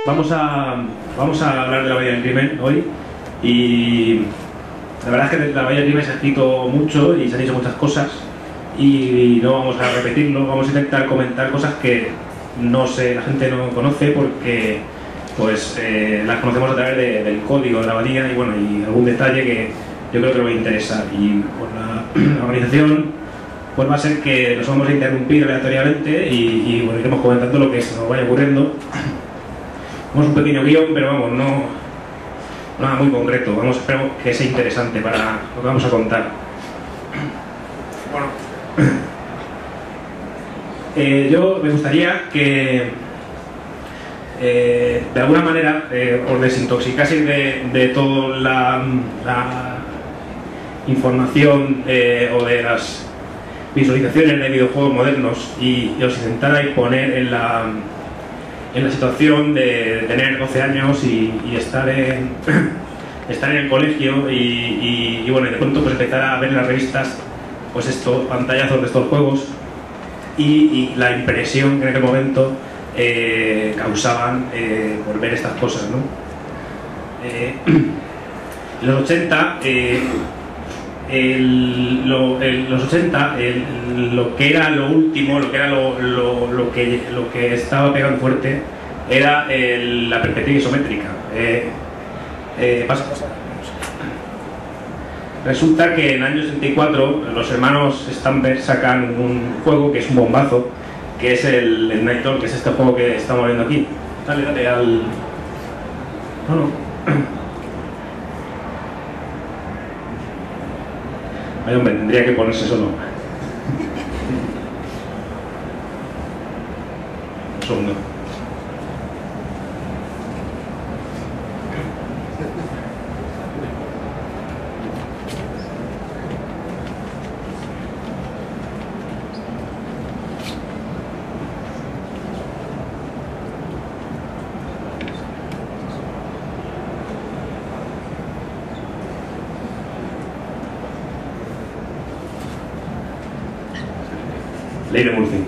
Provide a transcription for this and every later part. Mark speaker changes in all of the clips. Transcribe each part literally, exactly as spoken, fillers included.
Speaker 1: vamos a, vamos a hablar de la Bahía del Crimen hoy, y la verdad es que de la Bahía del Crimen se ha escrito mucho y se han dicho muchas cosas y no vamos a repetirlo, vamos a intentar comentar cosas que no sé, la gente no conoce porque pues eh, las conocemos a través de, del código de la abadía y bueno, y algún detalle que yo creo que nos va a interesar. Y pues, la, la organización pues va a ser que nos vamos a interrumpir aleatoriamente y, y bueno, iremos comentando lo que se nos vaya ocurriendo. Tenemos un pequeño guión, pero vamos, no nada muy concreto. Vamos, esperemos que sea interesante para lo que vamos a contar. Bueno, eh, yo me gustaría que eh, de alguna manera eh, os desintoxicaseis de, de toda la, la información eh, o de las visualizaciones de videojuegos modernos y, y os intentarais poner en la, en la situación de tener doce años y, y estar, en, estar en el colegio y, y, y bueno, de pronto pues empezar a ver en las revistas pues estos pantallazos de estos juegos y, y la impresión que en aquel momento eh, causaban eh, por ver estas cosas, ¿no? Eh, en los ochenta eh, El, lo, el, los ochenta, el, lo que era lo último, lo que era lo, lo, lo, que, lo que estaba pegando fuerte era el, la perspectiva isométrica. Eh, eh, pasa, pasa. Resulta que en el año sesenta y cuatro los hermanos Stamper sacan un juego que es un bombazo, que es el, el Night, que es este juego que estamos viendo aquí. Dale, dale al... No, no. Ay, hombre, tendría que ponerse solo. Un segundo. Ley de Murphy.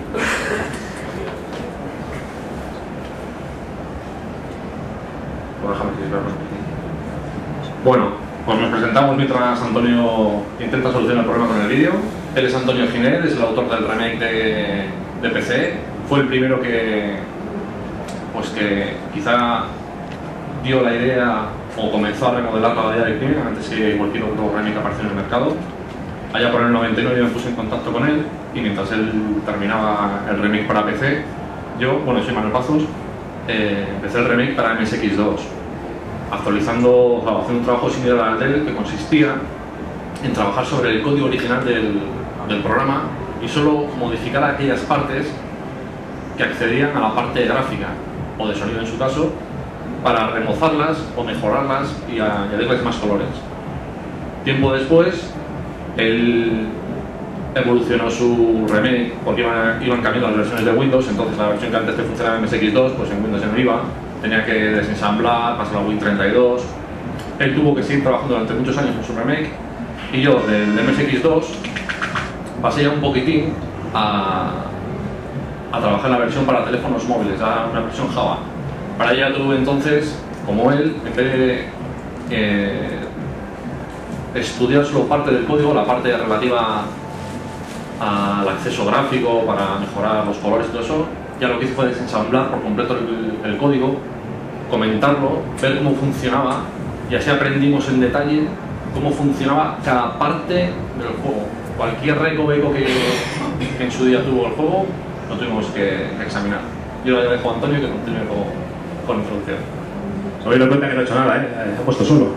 Speaker 2: Bueno, pues nos presentamos mientras Antonio intenta solucionar el problema con el vídeo. Él es Antonio Giner, es el autor del remake de, de P C. Fue el primero que, pues que quizá dio la idea o comenzó a remodelar la Bahía del Crimen antes que cualquier otro remake apareció en el mercado. Allá por el noventa y nueve me puse en contacto con él y mientras él terminaba el remake para P C, yo, bueno, soy Manuel Pazos, eh, empecé el remake para M S X dos, actualizando, o sea, haciendo un trabajo similar al de él que consistía en trabajar sobre el código original del, del programa y solo modificar aquellas partes que accedían a la parte gráfica o de sonido en su caso para remozarlas o mejorarlas y añadirles más colores. Tiempo después, él evolucionó su remake porque iban, iban cambiando las versiones de Windows, entonces la versión que antes te funcionaba en M S X dos, pues en Windows ya no iba, tenía que desensamblar, pasar a Win treinta y dos. Él tuvo que seguir trabajando durante muchos años en su remake y yo del M S X dos pasé ya un poquitín a, a trabajar en la versión para teléfonos móviles, a una versión Java. Para ella tuve entonces, como él, en vez de eh, estudiar solo parte del código, la parte relativa al acceso gráfico para mejorar los colores y todo eso, ya lo que hice fue desensamblar por completo el, el código, comentarlo, ver cómo funcionaba y así aprendimos en detalle cómo funcionaba cada parte del juego. Cualquier recoveco que, que en su día tuvo el juego lo tuvimos que examinar. Yo le dejo a Antonio que continúe con, con la introducción.
Speaker 1: ¿Os habéis dado cuenta que no he hecho nada, eh? Se ha puesto solo.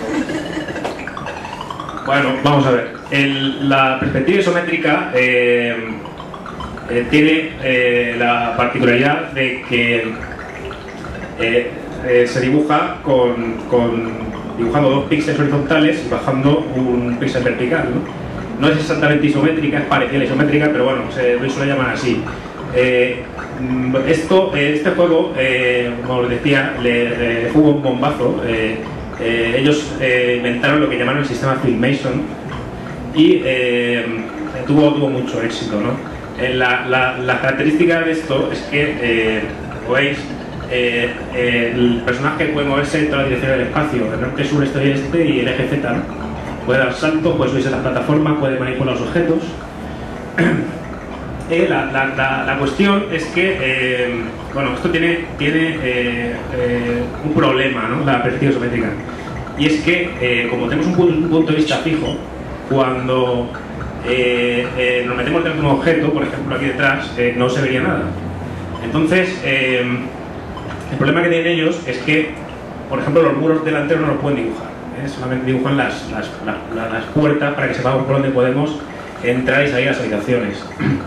Speaker 1: Bueno, vamos a ver. El, la perspectiva isométrica eh, eh, tiene eh, la particularidad de que eh, eh, se dibuja con, con dibujando dos píxeles horizontales y bajando un píxel vertical, ¿no? No es exactamente isométrica, es parecida a la isométrica, pero bueno, se lo suele llamar así. Eh, esto, este juego, eh, como os decía, le, le jugó un bombazo. Eh, Eh, ellos eh, inventaron lo que llamaron el sistema Filmation y eh, tuvo, tuvo mucho éxito, ¿no? Eh, la, la, la característica de esto es que, eh, como veis, eh, eh, el personaje puede moverse en toda la dirección del espacio, el norte, sur, este y este, y el eje Z, ¿no? Puede dar saltos, puede subirse a la plataforma, puede manipular los objetos. eh, la, la, la, la cuestión es que, eh, bueno, esto tiene, tiene eh, eh, un problema, ¿no? La perspectiva isométrica. Y es que, eh, como tenemos un punto, un punto de vista fijo, cuando eh, eh, nos metemos dentro de un objeto, por ejemplo aquí detrás, eh, no se vería nada. Entonces, eh, el problema que tienen ellos es que, por ejemplo, los muros delanteros no los pueden dibujar, ¿eh? Solamente dibujan las, las, las, las puertas para que sepamos por dónde podemos entrar y salir a las habitaciones.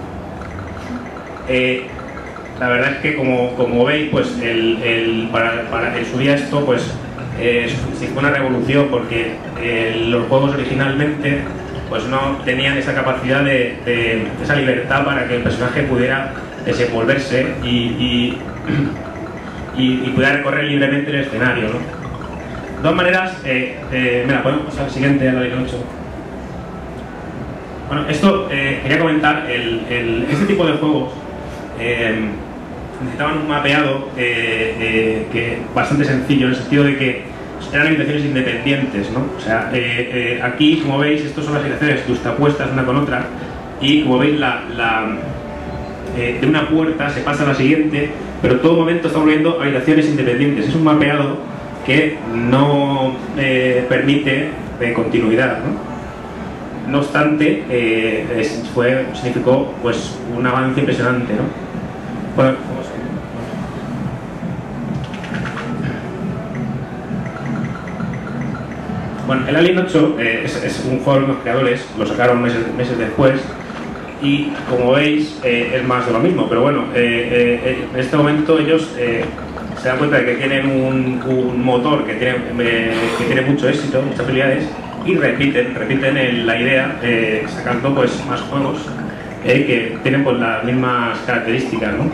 Speaker 1: Eh, la verdad es que, como, como veis, pues el, el, para, para el subir a esto, pues eh, fue una revolución, porque eh, los juegos originalmente pues no tenían esa capacidad de, de esa libertad para que el personaje pudiera desenvolverse y, y, y, y pudiera recorrer libremente el escenario, ¿no? De todas maneras, eh, eh, mira, podemos pasar al siguiente, a la línea ocho. Bueno, esto eh, quería comentar, el, el, este tipo de juegos eh, necesitaban un mapeado eh, eh, que bastante sencillo, en el sentido de que eran habitaciones independientes, ¿no? O sea, eh, eh, aquí, como veis, estas son las habitaciones justapuestas una con otra, y como veis, la, la, eh, de una puerta se pasa a la siguiente, pero en todo momento estamos viendo habitaciones independientes. Es un mapeado que no eh, permite eh, continuidad, ¿no? No obstante, eh, es, fue, significó pues, un avance impresionante, ¿no? Bueno, vamos a ver. Bueno, el Alien ocho eh, es, es un juego de los creadores, lo sacaron meses, meses después, y como veis eh, es más de lo mismo, pero bueno, eh, eh, en este momento ellos eh, se dan cuenta de que tienen un, un motor que tiene, eh, que tiene mucho éxito, muchas habilidades, y repiten, repiten el, la idea eh, sacando pues más juegos eh, que tienen pues las mismas características, ¿no?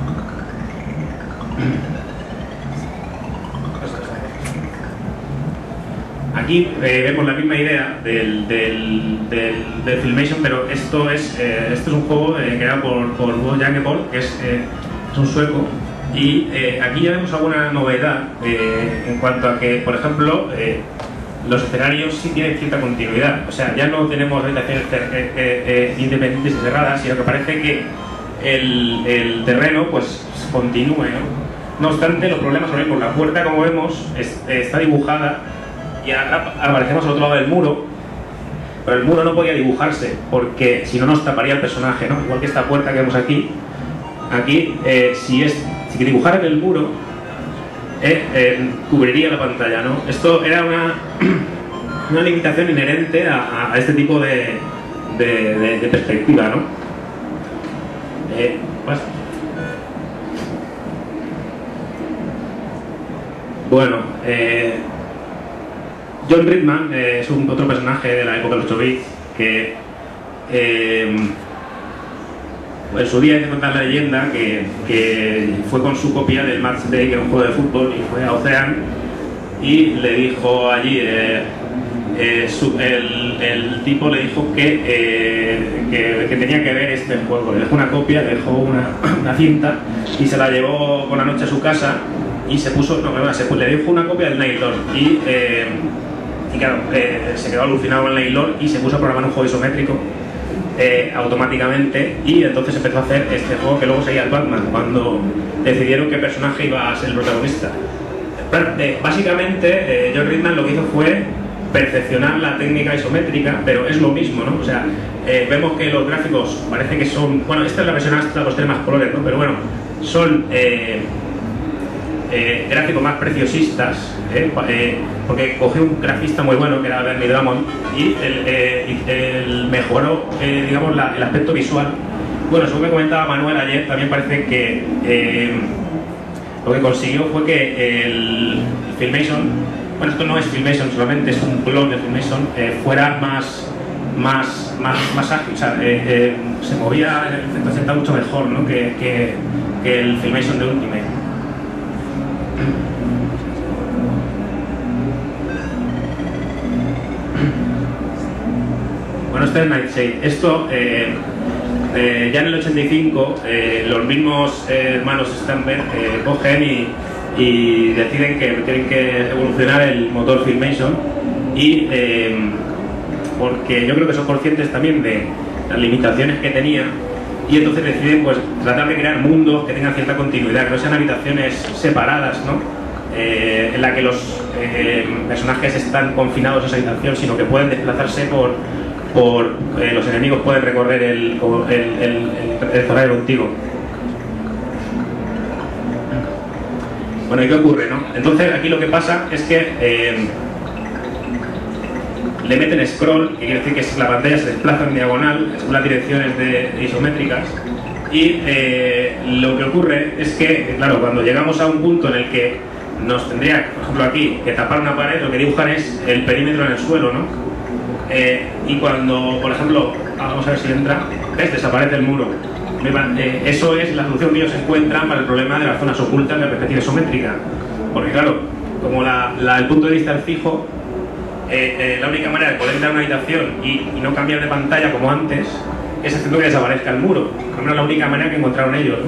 Speaker 1: Aquí eh, vemos la misma idea del, del, del, del Filmation, pero esto es, eh, esto es un juego eh, creado por, por Bo Jankepol, que es, eh, es un sueco, y eh, aquí ya vemos alguna novedad eh, en cuanto a que, por ejemplo, eh, los escenarios sí tienen cierta continuidad. O sea, ya no tenemos habitaciones eh, eh, eh, independientes y cerradas, sino que parece que el, el terreno pues continúe, ¿no? No obstante, los problemas son por la puerta, como vemos, es, está dibujada y ahora aparecemos al otro lado del muro, pero el muro no podía dibujarse porque si no nos taparía el personaje, ¿no? Igual que esta puerta que vemos aquí. Aquí, eh, si, es, si dibujaran el muro, eh, eh, cubriría la pantalla, ¿no? Esto era una, una limitación inherente a, a este tipo de, de, de, de perspectiva, ¿no? Eh, pues, bueno, eh, John Ridman eh, es un, otro personaje de la época de los ocho bits que eh, en su día hay que contar la leyenda que, que fue con su copia del Match Day, que era un juego de fútbol, y fue a Ocean y le dijo allí, eh, eh, su, el, el tipo le dijo que, eh, que, que tenía que ver este juego. Le dejó una copia, le dejó una, una cinta y se la llevó por la noche a su casa y se puso, no, no, se, le dijo una copia del Night Lord y, eh, y claro, eh, se quedó alucinado con el Night Lord y se puso a programar un juego isométrico Eh, automáticamente, y entonces empezó a hacer este juego que luego sería el Batman, cuando decidieron qué personaje iba a ser el protagonista. Pero, eh, básicamente eh, John Ridman lo que hizo fue perfeccionar la técnica isométrica, pero es lo mismo, ¿no? O sea, eh, vemos que los gráficos parece que son, bueno, esta es la versión hasta los tres más colores, ¿no? Pero bueno, son eh, eh, gráficos más preciosistas, eh, eh, porque cogió un grafista muy bueno que era Bernie Drummond y el, eh, el mejoró eh, digamos la, el aspecto visual. Bueno, según me comentaba Manuel ayer, también parece que eh, lo que consiguió fue que el Filmation, bueno, esto no es Filmation solamente, es un clon de Filmation, eh, fuera más más, más, más ágil, o sea, eh, eh, se movía en el centro sentado mucho mejor, ¿no? que, que, que el Filmation de Ultimate. Bueno, este es Nightshade. Esto, eh, eh, ya en el ochenta y cinco, eh, los mismos eh, hermanos Stamper eh, cogen y, y deciden que tienen que evolucionar el motor Filmation y eh, porque yo creo que son conscientes también de las limitaciones que tenía y entonces deciden pues tratar de crear mundos que tengan cierta continuidad, que no sean habitaciones separadas, ¿no? Eh, en la que los eh, personajes están confinados a esa habitación, sino que pueden desplazarse por, por eh, los enemigos pueden recorrer el, el, el, el, el zonario contigo. Bueno, ¿y qué ocurre, no? Entonces aquí lo que pasa es que eh, le meten scroll, que quiere decir que la pantalla se desplaza en diagonal según las direcciones de isométricas, y eh, lo que ocurre es que, claro, cuando llegamos a un punto en el que nos tendría, por ejemplo aquí, que tapar una pared, lo que dibujan es el perímetro en el suelo, ¿no? Eh, y cuando, por ejemplo, vamos a ver si entra, ¿ves? Desaparece el muro. Eh, eso es la solución que ellos encuentran para el problema de las zonas ocultas de la perspectiva isométrica. Porque claro, como la, la, el punto de vista es fijo, eh, eh, la única manera de poder entrar a una habitación y, y no cambiar de pantalla como antes es haciendo que desaparezca el muro. Al menos la única manera que encontraron ellos,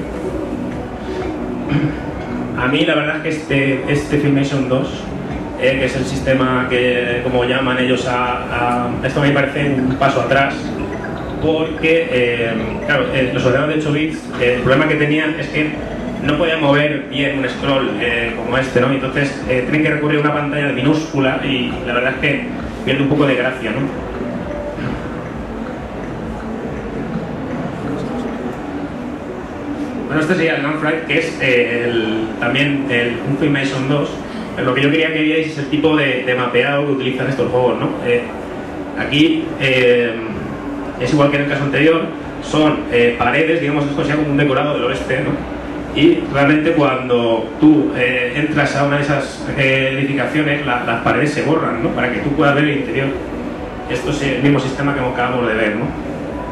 Speaker 1: ¿no? A mí la verdad es que este, este Filmation dos, eh, que es el sistema que, como llaman ellos, a, a, esto me parece un paso atrás, porque, eh, claro, eh, los ordenadores de ocho bits, eh, el problema que tenían es que no podían mover bien un scroll eh, como este, ¿no? Entonces eh, tienen que recurrir a una pantalla minúscula y la verdad es que pierde un poco de gracia, ¿no? Bueno, este sería el Gunfight, que es eh, el, también el, un Filmation dos. Pero lo que yo quería que veáis es el tipo de, de mapeado que utilizan estos juegos, ¿no? Eh, aquí eh, es igual que en el caso anterior, son eh, paredes, digamos, es considerado como un decorado del oeste, ¿no? Y realmente cuando tú eh, entras a una de esas eh, edificaciones, la, las paredes se borran, ¿no? Para que tú puedas ver el interior. Esto es el mismo sistema que acabamos de ver, ¿no?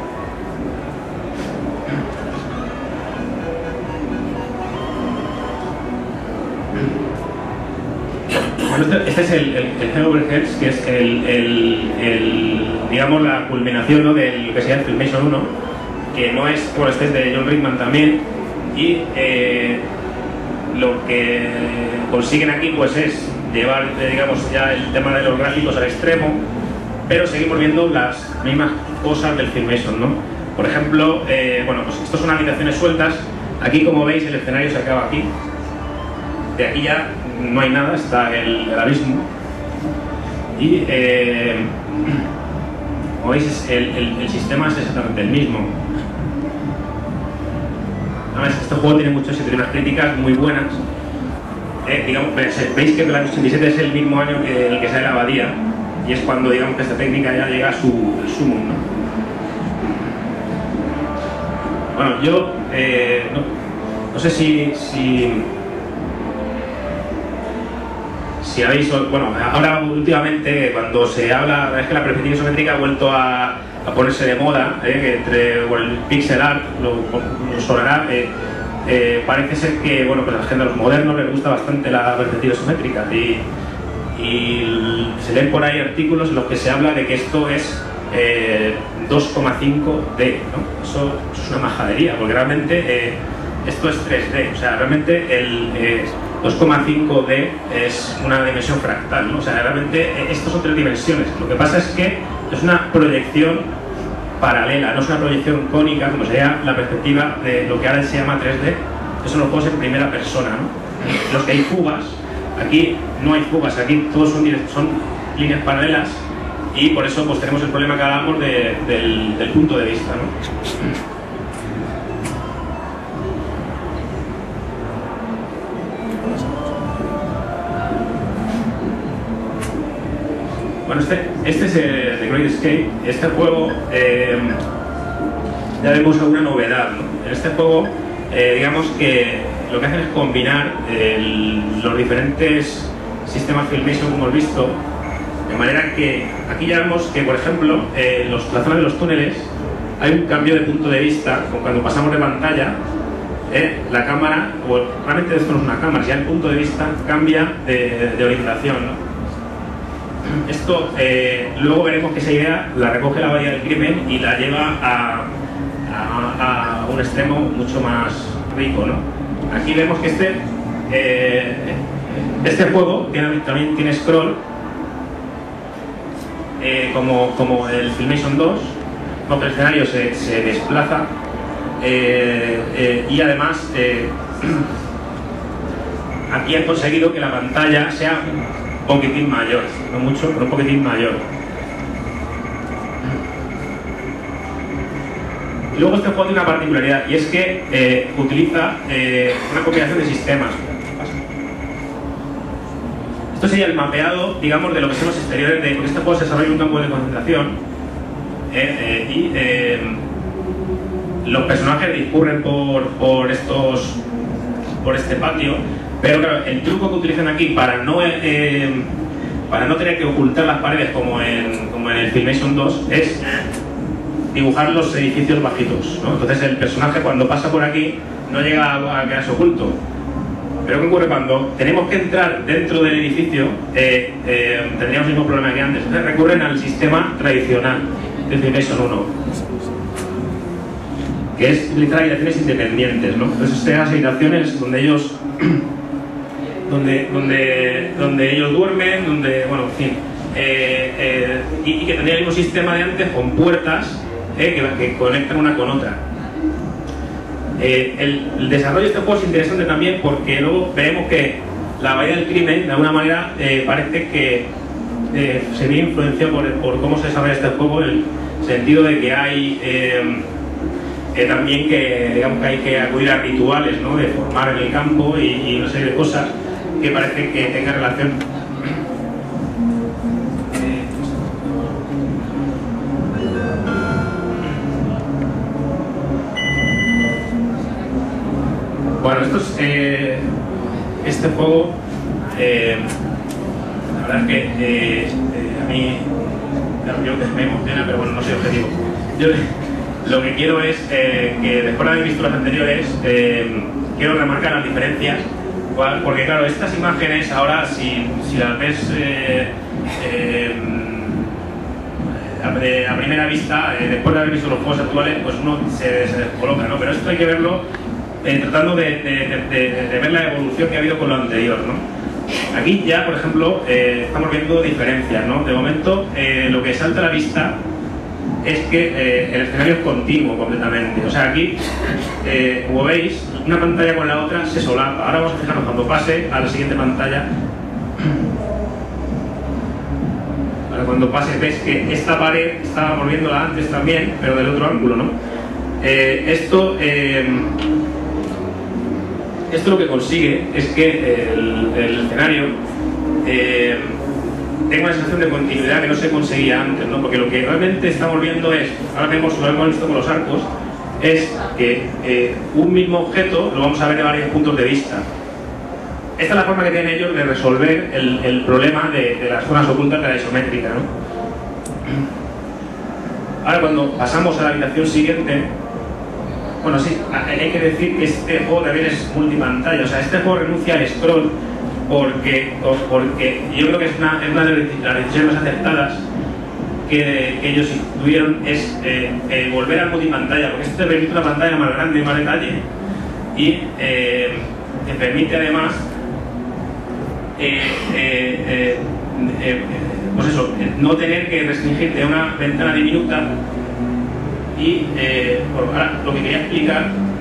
Speaker 1: Este, este es el, el, el Hell Over Heads, que es el, el, el, digamos, la culminación, ¿no? De lo que sería el Filmation uno, que no es, bueno, este es de John Rickman también, y eh, lo que consiguen aquí pues es llevar, digamos, ya el tema de los gráficos al extremo, pero seguimos viendo las mismas cosas del Filmation, ¿no? Por ejemplo, eh, bueno, pues estos son habitaciones sueltas. Aquí, como veis, el escenario se acaba aquí. De aquí ya no hay nada, está el, el abismo. Y, eh, como veis, el, el, el sistema es exactamente el mismo. Además, este juego tiene mucho éxito, tiene unas críticas muy buenas. Eh, digamos, veis que el ochenta y siete es el mismo año que el que sale la abadía, y es cuando, digamos, que esta técnica ya llega a su sumum, ¿no? Bueno, yo eh, no, no sé si, si si habéis, bueno, ahora últimamente cuando se habla, es que la perspectiva isométrica ha vuelto a, a ponerse de moda, eh, que entre bueno, el pixel art, lo, lo sonará, eh, eh, parece ser que, bueno, pues a la gente, a los modernos les gusta bastante la perspectiva isométrica y, y se leen por ahí artículos en los que se habla de que esto es eh, dos coma cinco D, ¿no? Eso, eso es una majadería, porque realmente eh, esto es tres D, o sea, realmente el eh, dos coma cinco D es una dimensión fractal, ¿no? O sea, realmente eh, estos son tres dimensiones. Lo que pasa es que es una proyección paralela, no es una proyección cónica, como sería la perspectiva de lo que ahora se llama tres D, que son los juegos en primera persona, ¿no? Los que hay fugas, aquí no hay fugas, aquí todos son, son líneas paralelas, y por eso pues tenemos el problema que hablamos de, del, del punto de vista, ¿no? Bueno, este, este es el The Great Escape. Este juego eh, ya vemos alguna novedad, ¿no? En este juego, eh, digamos que lo que hacen es combinar el, los diferentes sistemas Filmation como hemos visto, de manera que aquí ya vemos que, por ejemplo, eh, los, la zona de los túneles hay un cambio de punto de vista. Cuando pasamos de pantalla, eh, la cámara, o realmente esto no es una cámara, ya el punto de vista cambia de, de orientación, ¿no? Esto, eh, luego veremos que esa idea la recoge la Abadía del Crimen y la lleva a, a, a un extremo mucho más rico, ¿no? Aquí vemos que este eh, este juego tiene, también tiene scroll, eh, como, como el Filmation dos, ¿no? El escenario se, se desplaza eh, eh, y además eh, aquí han conseguido que la pantalla sea un poquitín mayor, no mucho, pero un poquitín mayor. Y luego este juego tiene una particularidad, y es que eh, utiliza eh, una combinación de sistemas. Esto sería el mapeado, digamos, de lo que son los exteriores de... Porque este juego se desarrolla en un campo de concentración eh, eh, y eh, los personajes discurren por, por estos por este patio, pero claro, el truco que utilizan aquí para no eh, para no tener que ocultar las paredes como en, como en el Filmation dos es dibujar los edificios bajitos, ¿no? Entonces el personaje cuando pasa por aquí no llega a, a quedarse oculto. Pero ¿qué ocurre? Cuando tenemos que entrar dentro del edificio, eh, eh, tendríamos el mismo problema que antes. Entonces recurren al sistema tradicional del Filmation uno, que es utilizar habitaciones independientes, ¿no? Entonces estas habitaciones donde ellos donde, donde, donde ellos duermen, donde, bueno, en fin, eh, eh, y, y que tendría el mismo sistema de antes con puertas eh, que, que conectan una con otra. Eh, el, el desarrollo de este juego es interesante también porque luego vemos que la bahía del crimen de alguna manera eh, parece que eh, se ve influenciado por, por cómo se desarrolla este juego, en el sentido de que hay eh, eh, también que, digamos, que hay que acudir a rituales, ¿no? De formar en el campo y, y una serie de cosas que parece que tengan relación. Bueno, esto es, eh, este juego, eh, la verdad es que eh, eh, a mí, claro, yo me emociona, pero bueno, no soy objetivo. Yo lo que quiero es eh, que después de haber visto las anteriores, eh, quiero remarcar las diferencias, porque claro, estas imágenes ahora, si, si las ves eh, eh, a, a primera vista, eh, después de haber visto los juegos actuales, pues uno se, se descoloca, ¿no? Pero esto hay que verlo Eh, tratando de, de, de, de ver la evolución que ha habido con lo anterior, ¿no? Aquí ya, por ejemplo, eh, estamos viendo diferencias, ¿no? De momento, eh, lo que salta a la vista es que eh, el escenario es continuo completamente. O sea, aquí, eh, como veis, una pantalla con la otra se solapa. Ahora vamos a fijarnos cuando pase a la siguiente pantalla. Ahora, cuando pase, ves que esta pared estábamos viéndola antes también, pero del otro ángulo, ¿no? Eh, esto... Eh, Esto lo que consigue es que el, el escenario eh, tenga una sensación de continuidad que no se conseguía antes, ¿no? Porque lo que realmente estamos viendo es, ahora vemos, lo hemos visto con los arcos, es que eh, un mismo objeto lo vamos a ver de varios puntos de vista. Esta es la forma que tienen ellos de resolver el, el problema de, de las zonas ocultas de la isométrica, ¿no? Ahora cuando pasamos a la habitación siguiente, bueno, sí, hay que decir que este juego también es multipantalla. O sea, este juego renuncia al scroll porque, porque yo creo que es una, es una de las decisiones más acertadas que, que ellos tuvieron, es eh, eh, volver al multipantalla, porque esto te permite una pantalla más grande y más detalle y eh, te permite además eh, eh, eh, eh, pues eso, no tener que restringirte a una ventana diminuta. Y eh, por ahora lo que quería explicar,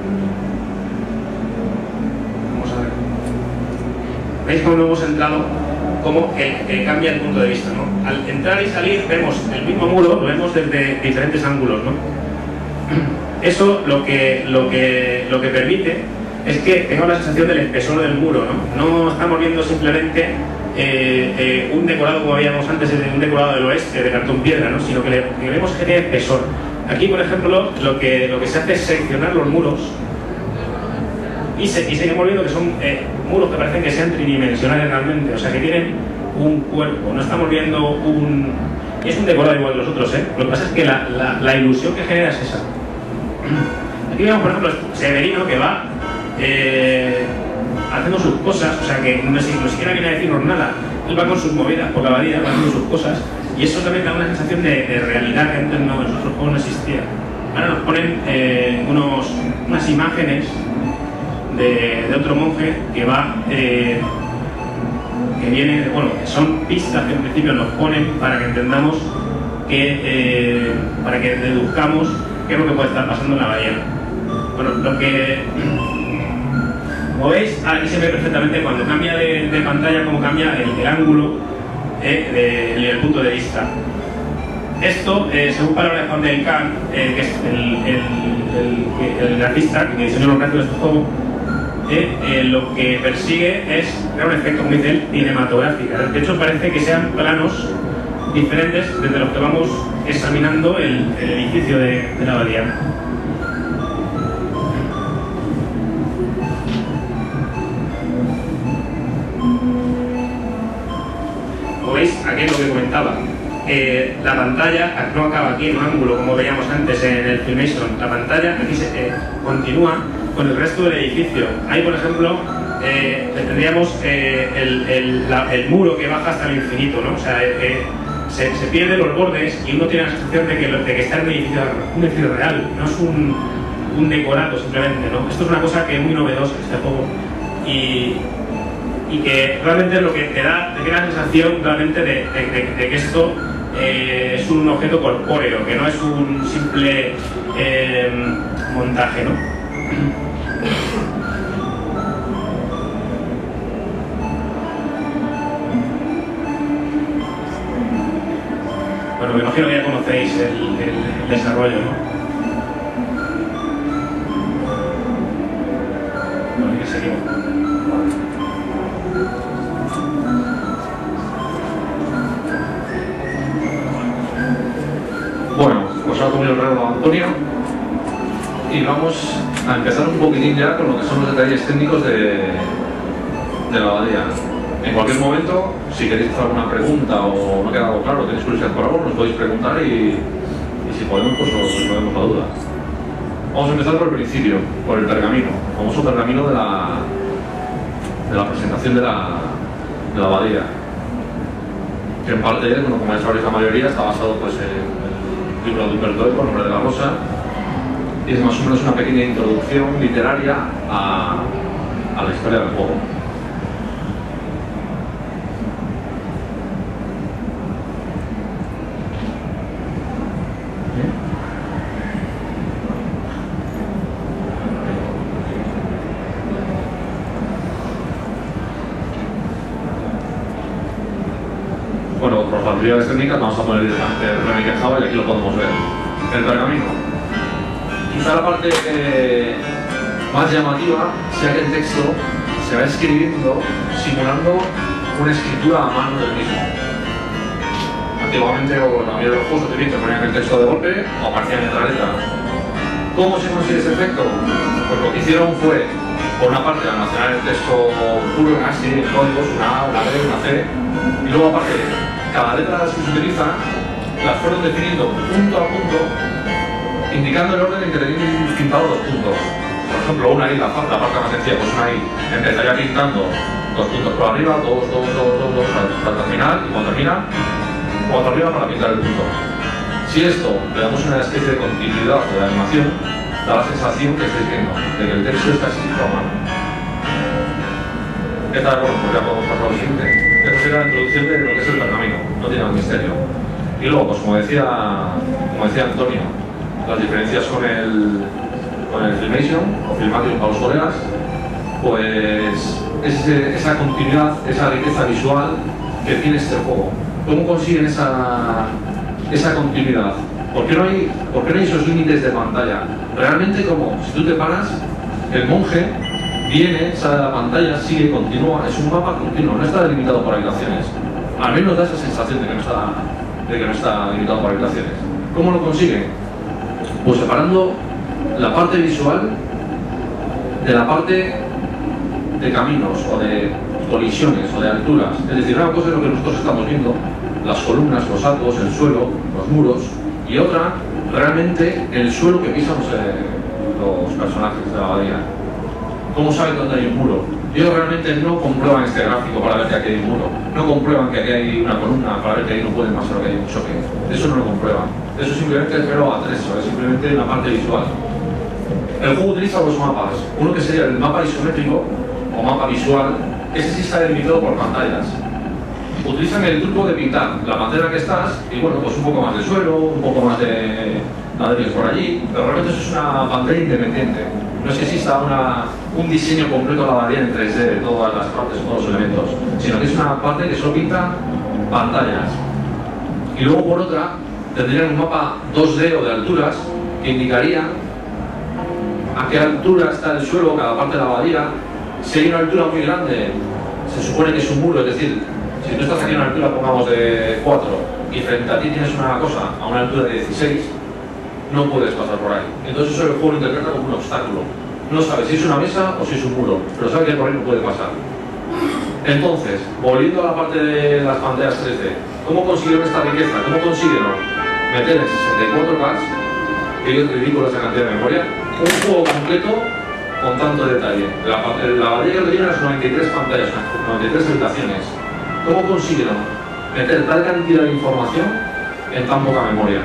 Speaker 1: vamos a ver, veis cómo hemos entrado, cómo eh, eh, cambia el punto de vista, ¿no? Al entrar y salir vemos el mismo muro, lo vemos desde diferentes ángulos, ¿no? Eso lo que, lo que, lo que permite es que tengamos la sensación del espesor del muro, ¿no? No estamos viendo simplemente eh, eh, un decorado como veíamos antes, un decorado del oeste de cartón piedra, ¿no? Sino que, le, que vemos que tiene espesor. Aquí, por ejemplo, lo que, lo que se hace es seleccionar los muros y, se, y seguimos viendo que son eh, muros que parecen que sean tridimensionales realmente, o sea, que tienen un cuerpo. No estamos viendo un... Y es un decorado igual que los otros, ¿eh? Lo que pasa es que la, la, la ilusión que genera es esa. Aquí vemos, por ejemplo, Severino que va eh, haciendo sus cosas, o sea, que no, no siquiera viene a decirnos nada. Él va con sus movidas por la abadía, va haciendo sus cosas. Y eso también da una sensación de, de realidad que antes no, en otros juegos no existía. Ahora nos ponen eh, unos, unas imágenes de, de otro monje que va, eh, que viene, bueno, que son pistas que en principio nos ponen para que entendamos, que, eh, para que deduzcamos qué es lo que puede estar pasando en la abadía. Bueno, lo que, como veis, aquí se ve perfectamente cuando cambia de, de pantalla, cómo cambia el, el ángulo eh, de, el punto de vista. Esto, eh, según palabras de Juan del Can, eh, que es el, el, el, el artista que diseñó los gráficos de este juego, eh, eh, lo que persigue es crear un efecto, como dice él, cinematográfico. De hecho, parece que sean planos diferentes desde los que vamos examinando el, el edificio de, de la abadía. Como veis, aquí es lo que comentaba. Eh, la pantalla no acaba aquí en un ángulo como veíamos antes en el Filmation. La pantalla aquí se eh, continúa con el resto del edificio. Ahí, por ejemplo, eh, tendríamos eh, el, el, la, el muro que baja hasta el infinito, ¿no? O sea, eh, se, se pierden los bordes y uno tiene la sensación de que, de que está en un edificio, un edificio real, no es un, un decorado simplemente, ¿no? Esto es una cosa que es muy novedosa en este juego y, y que realmente es lo que te da, te crea la sensación realmente de, de, de, de que esto eh, es un objeto corpóreo, que no es un simple eh, montaje, ¿no? Bueno, me imagino que ya conocéis el, el, el desarrollo, ¿no? Bueno, que seguimos.
Speaker 2: Bueno, pues ahora tomo el relevo a Antonio y vamos a empezar un poquitín ya con lo que son los detalles técnicos de, de la abadía. En cualquier momento, si queréis hacer alguna pregunta o no ha quedado claro, tenéis curiosidad por algo, nos podéis preguntar y, y si podemos, pues os resolvemos la duda. Vamos a empezar por el principio, por el pergamino, el famoso pergamino de la, de la presentación de la, de la abadía. Que en parte, bueno, como ya sabréis la mayoría, está basado pues, en el libro de Humberto Eco, El nombre de la rosa, y es más o menos una pequeña introducción literaria a, a la historia del juego. Bueno, por facilidades técnicas vamos a poner directamente el remake en Java y aquí lo podemos ver. El pergamino. Quizá la parte eh, más llamativa sea que el texto se va escribiendo simulando una escritura a mano del mismo. Antiguamente, o la mayoría de los juegos utilizaban ponían el texto de golpe o aparecía en letra letra. ¿Cómo se consigue ese efecto? Pues lo que hicieron fue, por una parte, almacenar el texto puro en ASCII, en códigos, una A, una B, una C, y luego aparte, cada letra que se utiliza las fueron definiendo punto a punto, indicando el orden en que tenían pintado los puntos. Por ejemplo, una I, la, la parte más sencilla, pues una I empezaría pintando dos puntos por arriba, dos, dos, dos, dos, dos, para terminar, y cuando termina, cuatro arriba para pintar el punto. Si esto le damos una especie de continuidad de la animación, da la sensación que estáis viendo, de que el texto está escrito a mano. ¿Qué tal? Bueno, pues ya podemos pasar al siguiente. Esta sería la introducción de lo que es el pergamino, no tiene más misterio. Y luego, pues como decía, como decía Antonio, las diferencias con el, con el Filmation, o Filmation para los colegas, pues es esa continuidad, esa riqueza visual que tiene este juego. ¿Cómo consiguen esa, esa continuidad? ¿Por qué no hay, por qué no hay esos límites de pantalla? Realmente, como si tú te paras, el monje viene, sale de la pantalla, sigue, continúa, es un mapa continuo, no está delimitado por habitaciones. Al menos da esa sensación de que no está, de que no está delimitado por habitaciones. ¿Cómo lo consiguen? Pues separando la parte visual de la parte de caminos o de colisiones o de alturas. Es decir, una cosa es lo que nosotros estamos viendo, las columnas, los arcos, el suelo, los muros, y otra, realmente, el suelo que pisan los, eh, los personajes de la abadía. ¿Cómo saben dónde hay un muro? Ellos realmente no comprueban este gráfico para ver que aquí hay un muro, no comprueban que aquí hay una columna para ver que ahí no pueden pasar o que hay un choque. Eso no lo comprueban. Eso simplemente es mero atrezo, es simplemente una parte visual. El juego utiliza dos mapas, uno que sería el mapa isométrico o mapa visual, ese sí está delimitado por pantallas. Utilizan el truco de pintar la pantalla que estás y bueno, pues un poco más de suelo, un poco más de ladrillos por allí, pero realmente eso es una pantalla independiente. No es que exista una, un diseño completo a la variedad en tres D de todas las partes, todos los elementos, sino que es una parte que solo pinta pantallas. Y luego por otra, tendrían un mapa dos D o de alturas que indicaría a qué altura está el suelo, cada parte de la abadía. Si hay una altura muy grande, se supone que es un muro, es decir, si tú estás aquí a una altura, pongamos de cuatro, y frente a ti tienes una cosa a una altura de dieciséis, no puedes pasar por ahí. Entonces eso el juego lo interpreta como un obstáculo. No sabe si es una mesa o si es un muro, pero sabe que por ahí no puede pasar. Entonces, volviendo a la parte de las pantallas tres D, ¿cómo consiguieron esta riqueza? ¿Cómo consiguieron meter en sesenta y cuatro K, que es ridículo esa cantidad de memoria, un juego completo con tanto detalle? La, la abadía que tenía las noventa y tres pantallas, noventa y tres habitaciones. ¿Cómo consiguieron meter tal cantidad de información en tan poca memoria?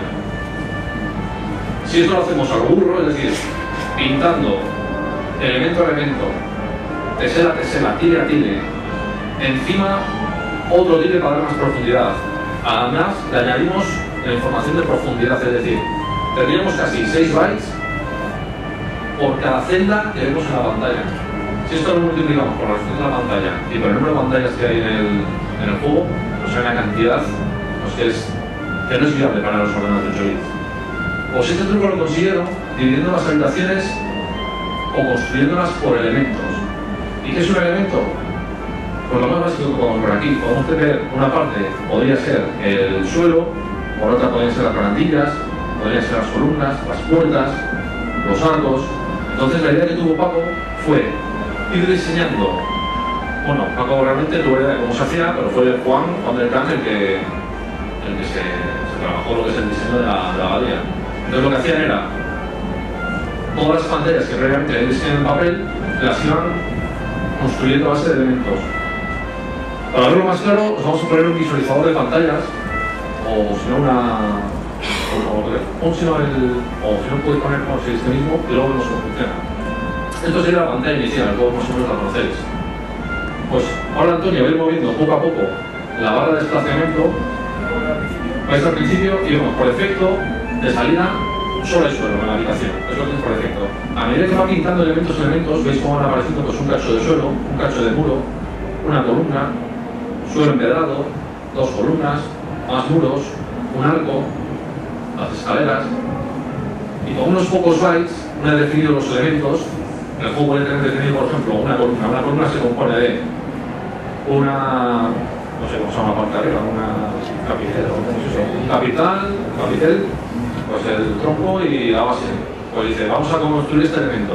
Speaker 2: Si esto lo hacemos al burro, es decir, pintando elemento a elemento, tesela a tesela, tile a tile, encima otro tile para dar más profundidad. Además, le añadimos la información de profundidad, es decir, tendríamos casi seis bytes por cada celda que vemos en la pantalla. Si esto lo multiplicamos por la resolución de la pantalla y por el número de pantallas que hay en el, en el juego, nos sale una cantidad pues, que, es, que no es viable para los ordenadores de ocho bits. Pues este truco lo consiguieron dividiendo las habitaciones o construyéndolas por elementos. ¿Y qué es un elemento? Pues lo más básico que podemos ver aquí. Podemos tener una parte, podría ser el suelo, por otra podrían ser las barandillas, podrían ser las columnas, las puertas, los arcos. Entonces la idea que tuvo Paco fue ir diseñando. Bueno, Paco realmente tuvo idea de cómo se hacía, pero fue Juan, Juan del Can el que, el que se, se trabajó lo que es el diseño de la, de la abadía. Entonces lo que hacían era, todas las pantallas que previamente habían diseñado en papel, las iban construyendo a base de elementos. Para verlo más claro, os vamos a poner un visualizador de pantallas, o si no una... O, o, si no el, o si no podéis poner como si este mismo, y luego vemos cómo funciona. Esto sería la pantalla inicial, luego más o menos la conocéis. Pues ahora Antonio va a ir moviendo poco a poco la barra de desplazamiento. Vais al principio y vemos por defecto de salida solo hay suelo en la habitación, es lo que es por defecto. A medida que va pintando elementos elementos, veis cómo van apareciendo pues, un cacho de suelo, un cacho de muro, una columna, suelo empedrado, dos columnas, más muros, un arco, las escaleras. Y con unos pocos bytes, una vez definidos los elementos, el juego puede tener definido, por ejemplo, una columna. Una columna se compone de una, no sé cómo se llama la parte de arriba, una capitel, un capital, un capitel, pues el tronco y la base. Pues dice, vamos a construir este elemento.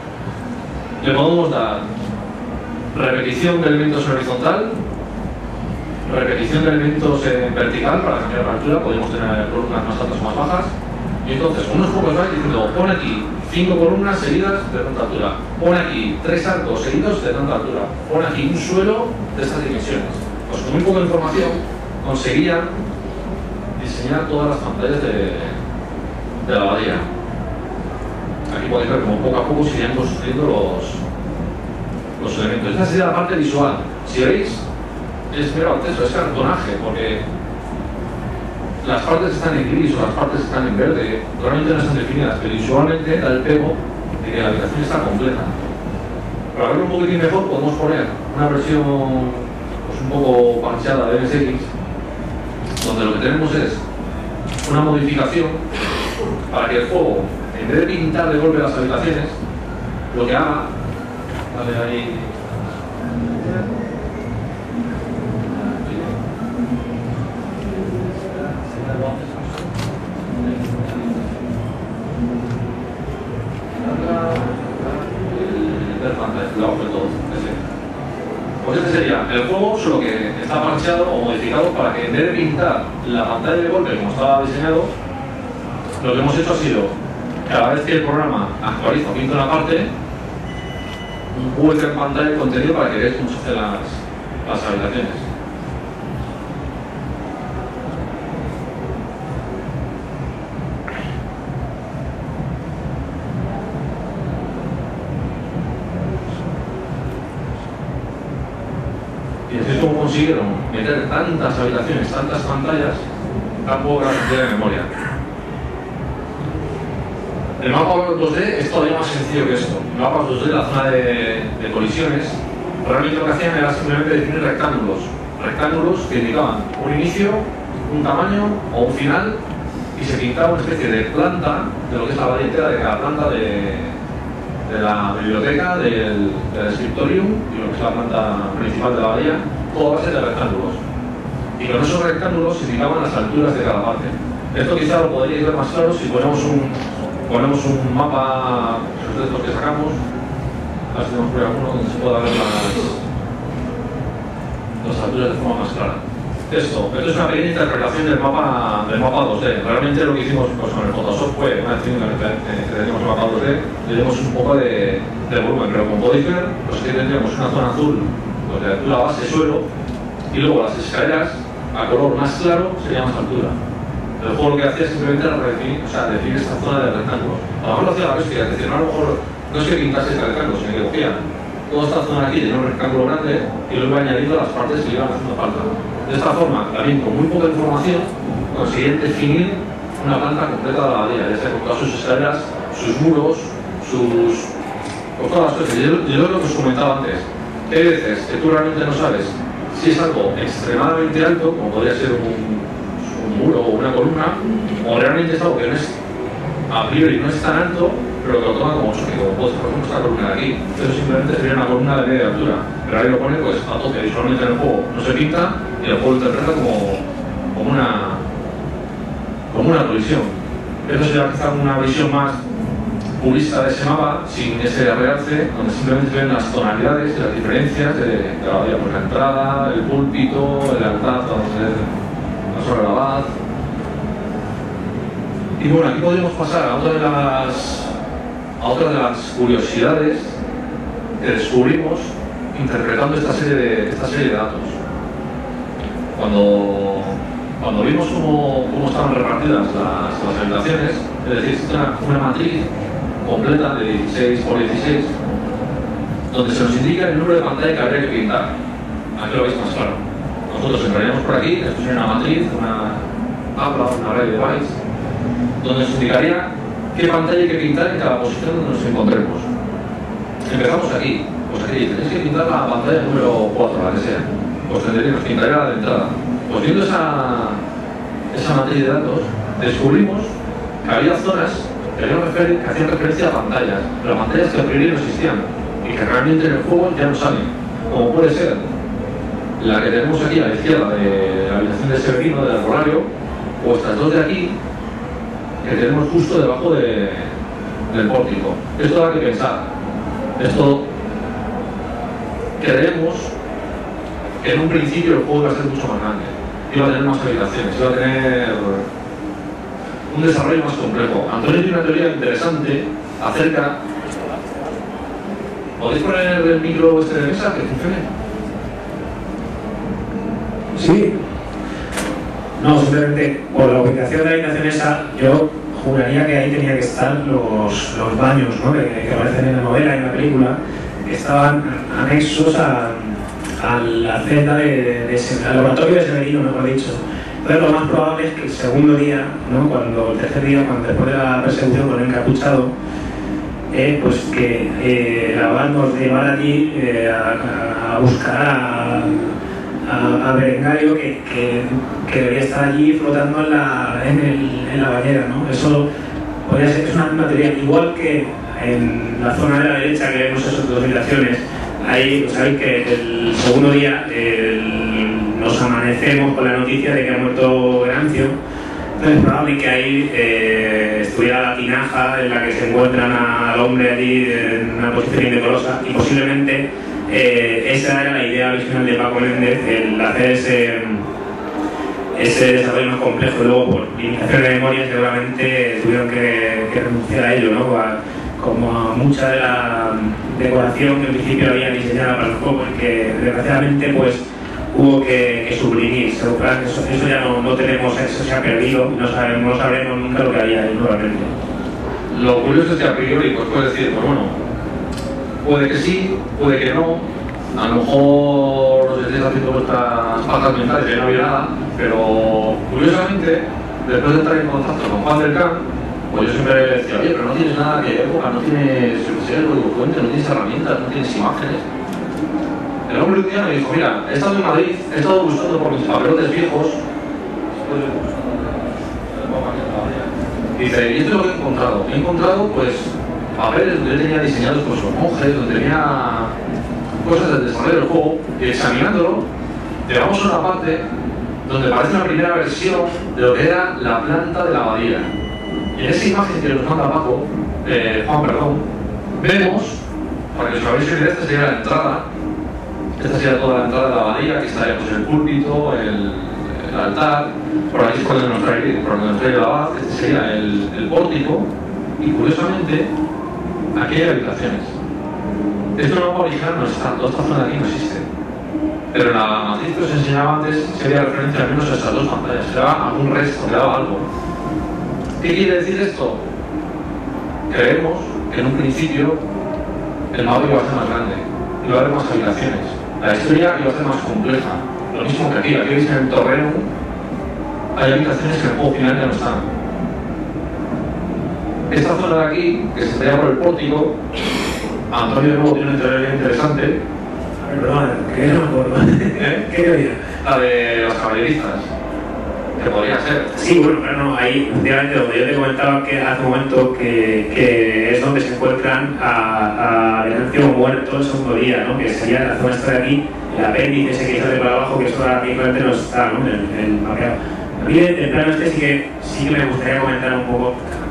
Speaker 2: Le podemos dar repetición de elementos en horizontal, repetición de elementos en vertical para cambiar la altura, podemos tener columnas más altas o más bajas. Y entonces, con unos pocos bytes diciendo, pon aquí cinco columnas seguidas de tanta altura, pon aquí tres arcos seguidos de tanta altura, pon aquí un suelo de estas dimensiones. Pues con muy poca información conseguían diseñar todas las pantallas de, de la abadía. Aquí podéis ver como poco a poco se irían construyendo los, los elementos. Esta sería la parte visual. Si veis, es mero acceso, es cartonaje, porque las partes están en gris o las partes están en verde, realmente no están definidas, pero visualmente da el pego de que la habitación está completa. Para verlo un poquitín mejor podemos poner una versión pues, un poco pancheada de M S X, donde lo que tenemos es una modificación para que el juego, en vez de pintar de golpe las habitaciones, lo que haga, dale ahí. Pues este sería el juego, solo que está parcheado o modificado para que en vez de pintar la pantalla de golpe como estaba diseñado, lo que hemos hecho ha sido, cada vez que el programa actualiza o pinta una parte, vuelve en pantalla el contenido para que veáis cómo se hacen las, las habitaciones. es como consiguieron meter tantas habitaciones, tantas pantallas, tan poca cantidad de memoria. El mapa dos D es todavía más sencillo que esto. El mapa dos D, la zona de, de colisiones, realmente lo que hacían era simplemente definir rectángulos. Rectángulos que indicaban un inicio, un tamaño o un final, y se pintaba una especie de planta de lo que es la abadía entera de cada planta de, de la biblioteca, del, del scriptorium y lo que es la planta principal de la abadía, todo a base de rectángulos. Y con esos rectángulos se indicaban las alturas de cada parte. Esto quizá lo podríais ver más claro si ponemos un, ponemos un mapa de estos que sacamos. A ver si tenemos por ahí alguno donde se pueda ver las, las alturas de forma más clara. Esto, esto es una pequeña interpretación del mapa, del mapa dos D. Realmente lo que hicimos pues, con el Photoshop fue, una vez que teníamos el mapa dos D, le dimos un poco de, de volumen, pero como podéis ver, pues que tendríamos una zona azul, pues de altura base suelo, y luego las escaleras, a color más claro, sería más altura. El juego lo que hacía es simplemente definir, o sea, definir esta zona de rectángulos. A lo mejor lo hacía la bestia, es decir, no, a lo mejor no es que pintase este rectángulo, sino que cogía toda esta zona aquí de un rectángulo grande y lo iba añadiendo a las partes que le iban haciendo falta. De esta forma, también con muy poca información, consiguen definir una planta completa de la abadía, ya sea con todas sus escaleras, sus muros, sus... con todas las cosas. Yo, yo lo que os comentaba antes, que hay veces que tú realmente no sabes si es algo extremadamente alto, como podría ser un, un muro o una columna, o realmente es algo que no es, a priori no es tan alto, pero que lo toma como choque, como puede ser por ejemplo esta columna de aquí. Eso simplemente sería una columna de media altura, pero ahí lo pone pues a tope, visualmente en el juego no se pinta y el juego lo interpreta como, como una como una colisión. Eso sería quizá una visión más purista de ese mapa, sin ese realce, donde simplemente se ven las tonalidades y las diferencias de, de la abadía, pues la entrada, el púlpito, el altar, la sola de la abad. Y bueno, aquí podríamos pasar a otra de las a otra de las curiosidades que descubrimos interpretando esta serie de, esta serie de datos. Cuando, cuando vimos cómo, cómo estaban repartidas las, las habitaciones, es decir, existe una, una matriz completa de dieciséis por dieciséis, donde se nos indica el número de pantalla que habría que pintar. Aquí lo veis más claro. Nosotros entraríamos por aquí, esto sería una matriz, una tabla, un array de bytes, donde nos indicaría qué pantalla hay que pintar en cada posición donde nos encontremos. Empezamos aquí, pues aquí tenéis que pintar la pantalla número cuatro, la que sea. Pues tendríamos que pintar la de entrada. Pues viendo esa, esa matriz de datos, descubrimos que había zonas que, refer que hacían referencia a pantallas, pero pantallas que a priori no existían y que realmente en el juego ya no salen. Como puede ser la que tenemos aquí a la izquierda de la habitación de Severino, del arbolario, o estas dos de aquí, que tenemos justo debajo de, del pórtico. Esto da que pensar. Esto creemos que en un principio el juego iba a ser mucho más grande, iba a tener más habitaciones, iba a tener un desarrollo más complejo. Antonio tiene una teoría interesante acerca... ¿Podéis poner el micro este de mesa que funcione?
Speaker 1: Sí. No, simplemente por la ubicación de la habitación esa, yo juraría que ahí tenía que estar los, los baños, ¿no? que, que aparecen en la novela y en la película, que estaban anexos a, a la celda de, de, de, al laboratorio de Severino, mejor dicho. Entonces lo más probable es que el segundo día, ¿no? cuando el tercer día, cuando después de la persecución con el encapuchado, eh, pues que eh, la abad nos llevara allí eh, a, a buscar a, a, a Berengario, que, que, que debería estar allí flotando en la, en el, en la bañera, ¿no? Eso podría ser, es una, una teoría, igual que en la zona de la derecha que vemos esas dos habitaciones. Ahí, pues, sabéis que el segundo día el, nos amanecemos con la noticia de que ha muerto Venancio. Entonces es probable que ahí eh, estuviera la tinaja en la que se encuentran al hombre allí en una posición indecorosa, y posiblemente eh, esa era la idea original de Paco Méndez, el hacer ese, ese desarrollo más complejo. Y luego, por limitación de memoria, seguramente tuvieron que, que renunciar a ello, ¿no? A, como a mucha de la decoración que en principio había diseñada para el juego, porque desgraciadamente pues hubo que, que suprimir. Eso, eso ya no, no tenemos, eso se ha perdido, no sabemos, no sabremos nunca lo que había ahí nuevamente.
Speaker 2: Lo curioso es que a priori pues puedes decir, pues bueno, puede que sí, puede que no, A lo mejor os estáis haciendo vuestras pajas mentales y no había nada, pero curiosamente, después de entrar en contacto con Juan del Can, pues yo siempre le decía, oye, pero no tienes nada que época, no tienes el código fuente, no tienes herramientas, no tienes imágenes. El hombre un día me dijo, mira, he estado en Madrid, he estado buscando por mis papelotes viejos. Dice, y esto es lo que he encontrado. He encontrado, pues, papeles donde él tenía diseñados por sus monjes, donde tenía cosas del desarrollo del juego, y examinándolo, llegamos a una parte donde parece una primera versión de lo que era la planta de la abadía. Y en esa imagen que nos manda Paco, eh, Juan, perdón, vemos, para que os hagáis una idea, esta sería la entrada. Esta sería toda la entrada de la abadía, aquí estaría pues, el púlpito, el, el altar, por aquí es por donde nos trae, por donde nos trae la abad, este sería el, el pórtico, y curiosamente, aquí hay habitaciones. Esto en el mapa original no está, toda esta zona de aquí no existe. Pero en la matriz que os enseñaba antes sería referencia al menos a estas dos pantallas, se daba algún resto, se daba algo. ¿Qué quiere decir esto? Creemos que en un principio el mapa iba a ser más grande, iba a haber más habitaciones, la historia iba a ser más compleja. Lo mismo que aquí, aquí veis en el torreo, hay habitaciones que en el juego final ya no están. Esta zona de aquí, que se estaría por el pórtico, Antonio de nuevo tiene una teoría interesante.
Speaker 1: A ver, perdón, que no me acuerdo.
Speaker 2: ¿Eh?
Speaker 1: ¿Qué teoría?
Speaker 2: La de los caballeristas. Que podría ser.
Speaker 1: Sí, bueno, pero no, ahí, efectivamente, donde yo te comentaba que hace un momento que, que es donde se encuentran a, a Venancio muerto el segundo día, ¿no? Que sería la zona esta de aquí, el apéndice ese que sale para abajo, que eso ahora mismo no está, ¿no? El, el mapeado. A mí, en plano este sí que, sí que me gustaría comentar un poco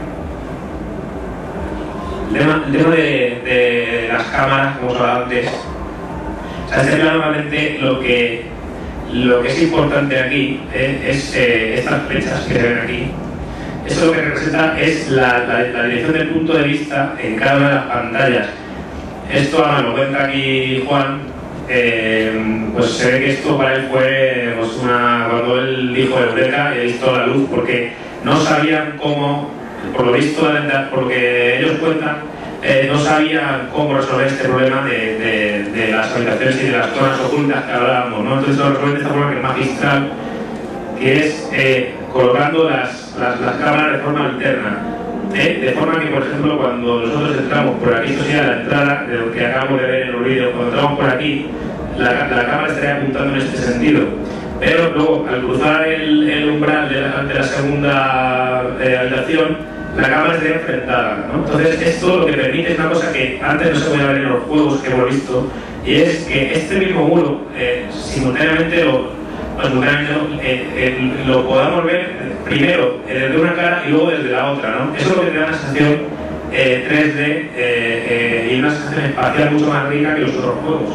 Speaker 1: el tema, el tema de, de las cámaras, como os hablaba antes. O sea, este plano realmente lo que Lo que es importante aquí eh, es eh, estas flechas que se ven aquí. Eso lo que representa es la, la, la dirección del punto de vista en cada una de las pantallas. Esto, ahora lo cuenta aquí Juan, eh, pues se ve que esto para él fue pues una, cuando él dijo Eureka y ha visto la luz, porque no sabían cómo, por lo visto, por lo que ellos cuentan, Eh, no sabía cómo resolver este problema de, de, de las habitaciones y de las zonas ocultas que hablábamos, ¿no? Entonces lo resuelven de esta forma que es magistral, que es eh, colocando las, las, las cámaras de forma alterna, ¿eh? De forma que, por ejemplo, cuando nosotros entramos por aquí, esto sería la entrada de lo que acabamos de ver en los vídeos, cuando entramos por aquí, la, la cámara estaría apuntando en este sentido. Pero luego, al cruzar el, el umbral de la, de la segunda eh, habitación, la cámara está enfrentada, ¿no? Entonces esto lo que permite es una cosa que antes no se podía ver en los juegos que hemos visto, y es que este mismo muro eh, simultáneamente lo, simultáneamente, eh, eh, lo podamos ver primero desde una cara y luego desde la otra, ¿no? Eso es lo que te da una sensación eh, tres D eh, eh, y una sensación espacial mucho más rica que los otros juegos.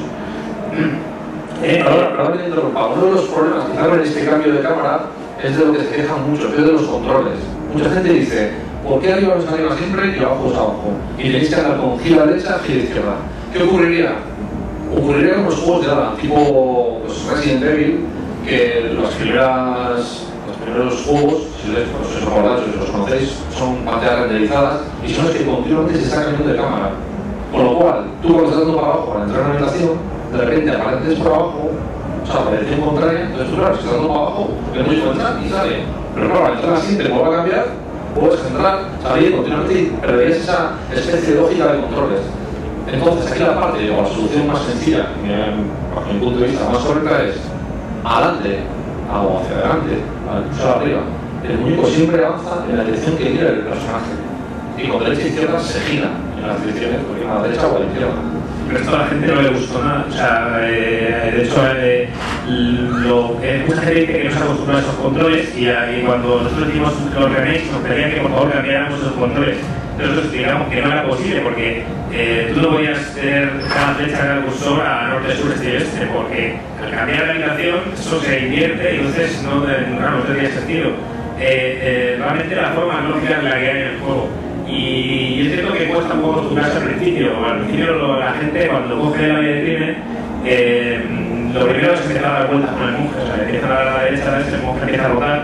Speaker 2: Eh, ahora, ahora me interrumpa. Uno de los problemas que en este cambio de cámara es de lo que se quejan mucho, que es de los controles. Mucha gente dice, ¿por qué arriba es arriba siempre y abajo es abajo? Y tenéis que andar con giro a la derecha, giro a la izquierda. ¿Qué ocurriría? Ocurriría con los juegos de Alan, tipo pues, Resident Evil, que las primeras, los primeros juegos, si os acordáis, si los conocéis, son pantallas renderizadas y son los que continuamente se están cambiando de cámara. Con lo cual, tú cuando estás dando para abajo para entrar en una habitación, de repente apareces por abajo, o sea, para dirección contraria, entonces tú, claro, si estás dando para abajo, le puedes entrar y sale. Pero claro, al entrar así te vuelve a cambiar, puedes entrar, salir continuamente y perderías esa especie de lógica de controles. Entonces, aquí la parte, o la solución más sencilla, bajo mi punto de vista más correcta, es adelante, o hacia adelante, al pulsar arriba. El muñeco siempre avanza en la dirección que quiere el personaje. Y con derecha e izquierda se gira en las direcciones, porque a la derecha o a la izquierda.
Speaker 1: Pero esto a la gente no le gustó nada. O sea, eh, de hecho, eh, lo, eh, mucha gente dice que no se acostumbrado a esos controles y, a, y cuando nosotros hicimos los remakes nos pedían que por favor cambiáramos esos controles. Nosotros explicamos que no era posible porque eh, tú no podías tener cada flecha, cada cursor a norte, sur, este y oeste, porque al cambiar la habitación eso se invierte y entonces no, no, no tendría sentido. Eh, eh, realmente la forma lógica es la que hay en el juego. Y es cierto que cuesta un poco acostumbrarse al principio. Al principio lo, la gente cuando coge la vía de crimen, eh, lo primero es empezar a dar vueltas con el monje. O sea, empieza a la derecha, el monje empieza a rotar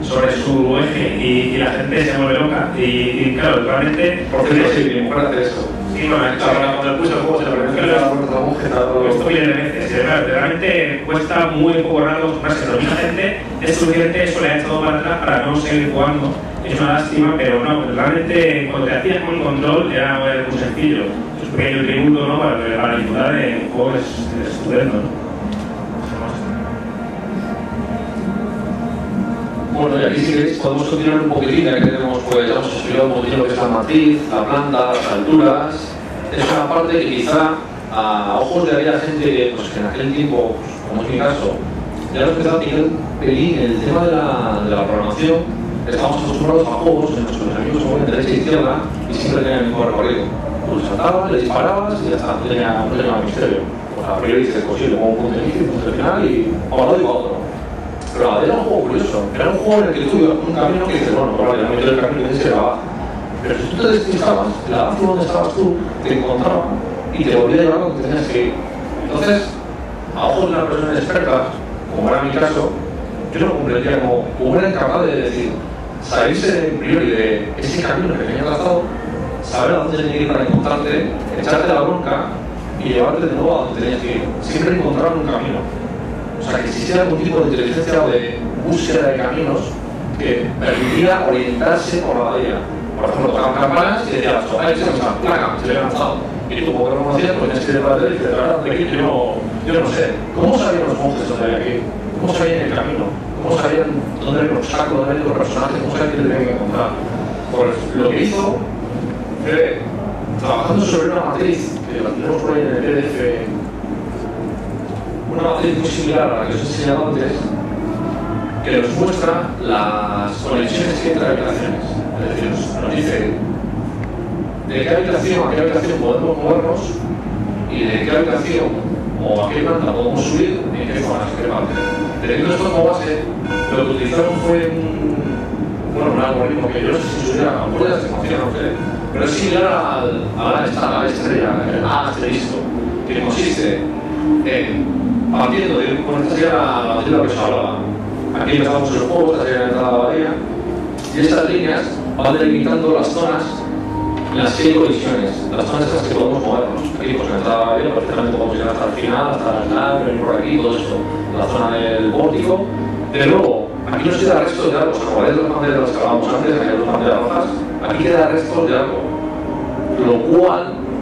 Speaker 1: sobre su eje y, y la gente se vuelve loca. Y, y claro, realmente.
Speaker 2: Por cierto, sí, mi mujer hace eso.
Speaker 1: Sí, bueno, cuando le puse el juego se lo pregunté. Esto viene de veces. Claro, realmente cuesta muy poco rato comprarse, pero mucha gente es suficiente, eso le ha echado para atrás para no seguir jugando. Es una lástima, pero no, realmente cuando te hacías con el control era muy sencillo. Es un pequeño tributo, ¿no? Para, para disfrutar de un juego es, es estupendo, ¿no?
Speaker 2: Bueno, y aquí si queréis podemos continuar un poquitín, ya que tenemos, pues, ya hemos explicado un poquito lo que es la matriz, la planta, las alturas. Es una parte que quizá a ojos de aquella gente, pues que en aquel tiempo, pues, como es mi caso, ya lo empezaba a tirar un pelín el tema de la, de la programación. Estamos acostumbrados a juegos en los que los amigos se mueven de derecha a izquierda y siempre tenían el mismo recorrido. Tú saltabas, le disparabas y ya está, no tenía, no tenía misterio. Pues a priori dices, pues sí, le pongo un punto de inicio, un punto de final y a un lado y a otro. Pero era un juego curioso, era un juego en el que tú ibas un camino que dices, bueno, pues vale, ya me meto el camino que tienes que ir a la base. Pero si tú te despistabas, la base donde estabas tú te encontraba y te volvía a llevar donde tenías que ir. Entonces, a ojos de una persona experta, como era mi caso, yo lo comprendería como, como era incapaz de decir, salirse en priori de ese camino que tenía trazado, saber a dónde tenías que ir para encontrarte, echarte la bronca y llevarte de nuevo a donde tenías que ir. Siempre encontrar un camino. O sea, que existiera algún tipo de inteligencia o de búsqueda de caminos que permitía orientarse por la bahía. Por ejemplo, tocaban campanas y decías, ahí se me está, placa, se le ha lanzado. Y tú, como que no conocías, pues tienes que ir para atrás y dices, la verdad, de aquí yo no, yo no sé. ¿Cómo sabían los monjes dónde había que ir? ¿Cómo sabían el camino? ¿Cómo sabían dónde era el obstáculo, dónde era el personaje? ¿Cómo sabían que tenían que encontrar? Pues lo que hizo fue, trabajando sobre una matriz, que la tenemos por ahí en el P D F, una matriz muy similar a la que os he enseñado antes, que nos muestra las conexiones que hay entre habitaciones. Es decir, nos, nos dice de qué habitación a qué habitación podemos movernos y de qué habitación o a qué planta podemos subir y en qué zonas, qué parte. Teniendo esto como base, lo que utilizaron fue un, bueno, un algoritmo que yo no sé si subiera a la de estimación, no sé, pero es similar al, a la, a la estrella, al asterisco, que consiste en partiendo de una estrella la matriz de la que os hablaba. Aquí empezamos el juego, esta sería la entrada a la bahía, y estas líneas van delimitando las zonas en las que hay colisiones, las zonas en las que podemos movernos. Aquí, pues en la entrada a la bahía, perfectamente podemos llegar hasta el final, hasta el final, venir por aquí, todo esto, la zona del pórtico. De nuevo, aquí nos queda restos de algo, os acordáis de las banderas de las que hablábamos antes, de aquellas dos banderas rojas, aquí queda restos de algo, lo cual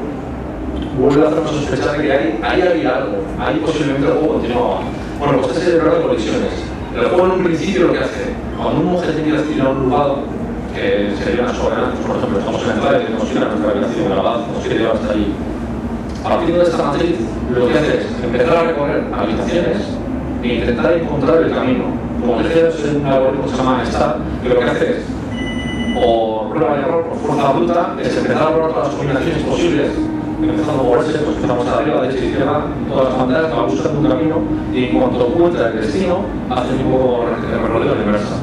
Speaker 2: vuelve a hacernos sospechar que hay, ahí había algo, ahí posiblemente el juego continuaba. Bueno, pues este es el error de colisiones. El juego en un principio lo que hace, cuando un monje tiene que destinar un lugar, que sería una soberana, por ejemplo, estamos en la entrada y tenemos que ir a nuestra habitación, la base, nos quiere llevar hasta allí. Partiendo de esta matriz, lo que hace es empezar a recorrer habitaciones e intentar encontrar el camino. Como decía, es un algoritmo que se llama STAR, que lo que hace es, por prueba y error, por fuerza bruta, es empezar a probar todas las combinaciones posibles, empezando a moverse, pues empezamos arriba, derecha y izquierda, todas las banderas, va buscando un camino y en cuanto encuentra el destino, hace un poco el recorrido de inversa.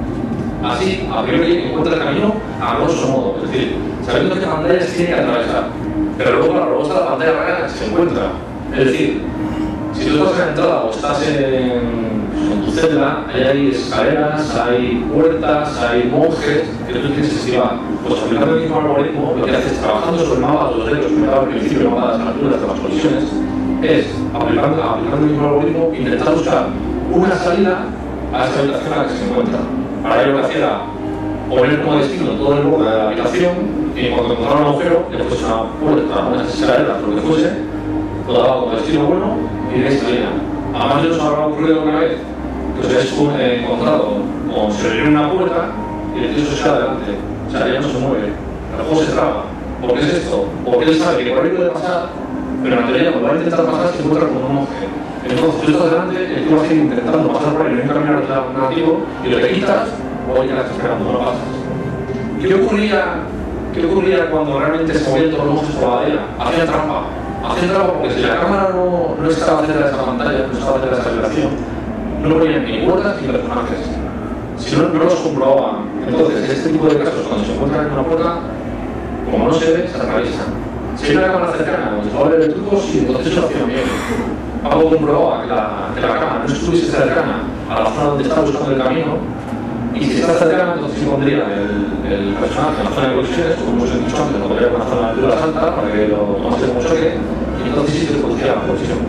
Speaker 2: Así, a priori, encuentra el camino a grosso modo, es decir, sabiendo qué pantallas tiene que atravesar. Pero luego, claro, luego está la pantalla real que se encuentra. Es decir, si tú estás en la entrada o estás en, en tu celda, ahí hay escaleras, hay puertas, hay monjes que tú tienes que esquivar. Pues aplicando el mismo algoritmo, lo que haces trabajando sobre el mapa de los dedos, que me daba al principio, el mapa de las alturas, de las colisiones, es, aplicando, aplicando el mismo algoritmo, intentar buscar una salida a esa habitación en la que se encuentra. Para ello lo que hacía era poner como destino todo el borde de la habitación y en cuanto encontraba un agujero, le fuese una puerta, unas escaleras, lo que fuese, lo daba como destino bueno y de ahí salía. Además, yo os habrá ocurrido una vez que os habéis encontrado con se abrió una puerta y el tío se queda adelante. O sea, ya no se mueve, el juego se traba. ¿Por qué es esto? Porque él sabe que por ahí puede pasar, pero en la teoría cuando va a intentar pasar se encuentra con un monje. Entonces tú estás delante, el tío va a seguir intentando pasar por ahí en un camino alternativo y lo te quitas o ya estás esperando, no pasas. ¿Qué ocurría, ¿Qué ocurría cuando realmente se movían todos los monjes por la bahía? Hacían trampa. Hacían trampa porque si la cámara no, no estaba cerca de esa pantalla, no estaba cerca de esa habitación, no ponían ni puertas ni personajes. Si no, no los comprobaban. Entonces, este tipo de casos, cuando se encuentran en una puerta, como no se ve, se atraviesan. Si hay una cámara cercana donde se va a ver el truco, sí, entonces eso hacía bien. Algo comprobaba que la, que la cámara no estuviese cercana a la zona donde estaba buscando el camino, Y si está cercana, entonces sí pondría el, el personaje en la zona de colisiones, como os he dicho antes, lo pondría con la zona de altura alta para que lo tomase como choque, y entonces sí se produciría la colisión.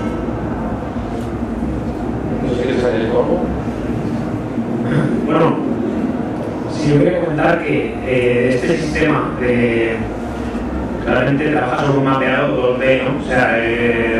Speaker 2: No sé si quieres añadir algo.
Speaker 1: Bueno, si yo quería comentar que eh, este sistema de claramente trabaja sobre un mapeado dos D, ¿no? O sea, eh,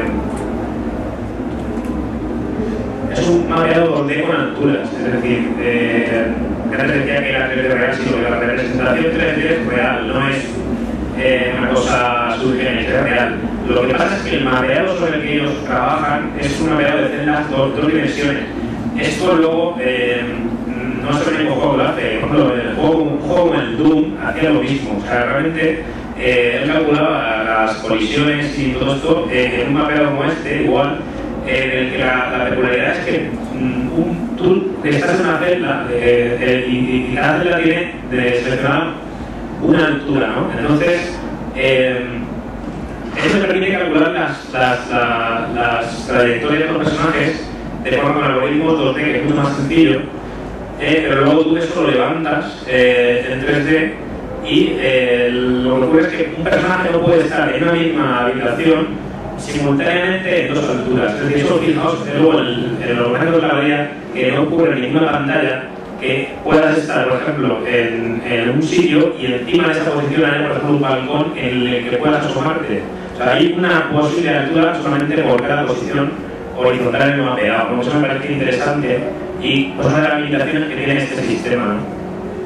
Speaker 1: es un mapeado dos D con alturas, es decir, eh, antes decía que era tres D real, sino que la representación tres D es real, no es eh, una cosa subgénica, es real. Lo que pasa es que el mapeado sobre el que ellos trabajan es un mapeado de celdas dos, dos dimensiones. Esto luego eh, no es el único juego que lo hace. Por ejemplo, el juego, un juego como el Doom hacía lo mismo. O sea, realmente eh, él calculaba las colisiones y todo esto eh, en un mapeado como este, igual, eh, en el que la, la peculiaridad es que mm, un, tú que estás en una celda eh, eh, y, y cada celda tiene de seleccionar una altura, ¿no? Entonces, eh, eso te permite calcular las, las, las, las trayectorias de los personajes de forma con algoritmos dos D, que es mucho más sencillo, eh, pero luego tú eso lo levantas eh, en tres D y eh, lo que ocurre es que un personaje no puede estar en una misma habitación simultáneamente en dos alturas. Es decir, eso fijaos luego en el ordenamiento de la bahía que no ocurre en ninguna pantalla que puedas estar, por ejemplo, en, en un sitio y encima de esa posición hay, por ejemplo, un balcón en el que puedas asomarte. O sea, hay una posible altura solamente por cada posición horizontal en el mapeado. Como eso me parece interesante y pues una de las limitaciones que tiene este sistema, ¿no?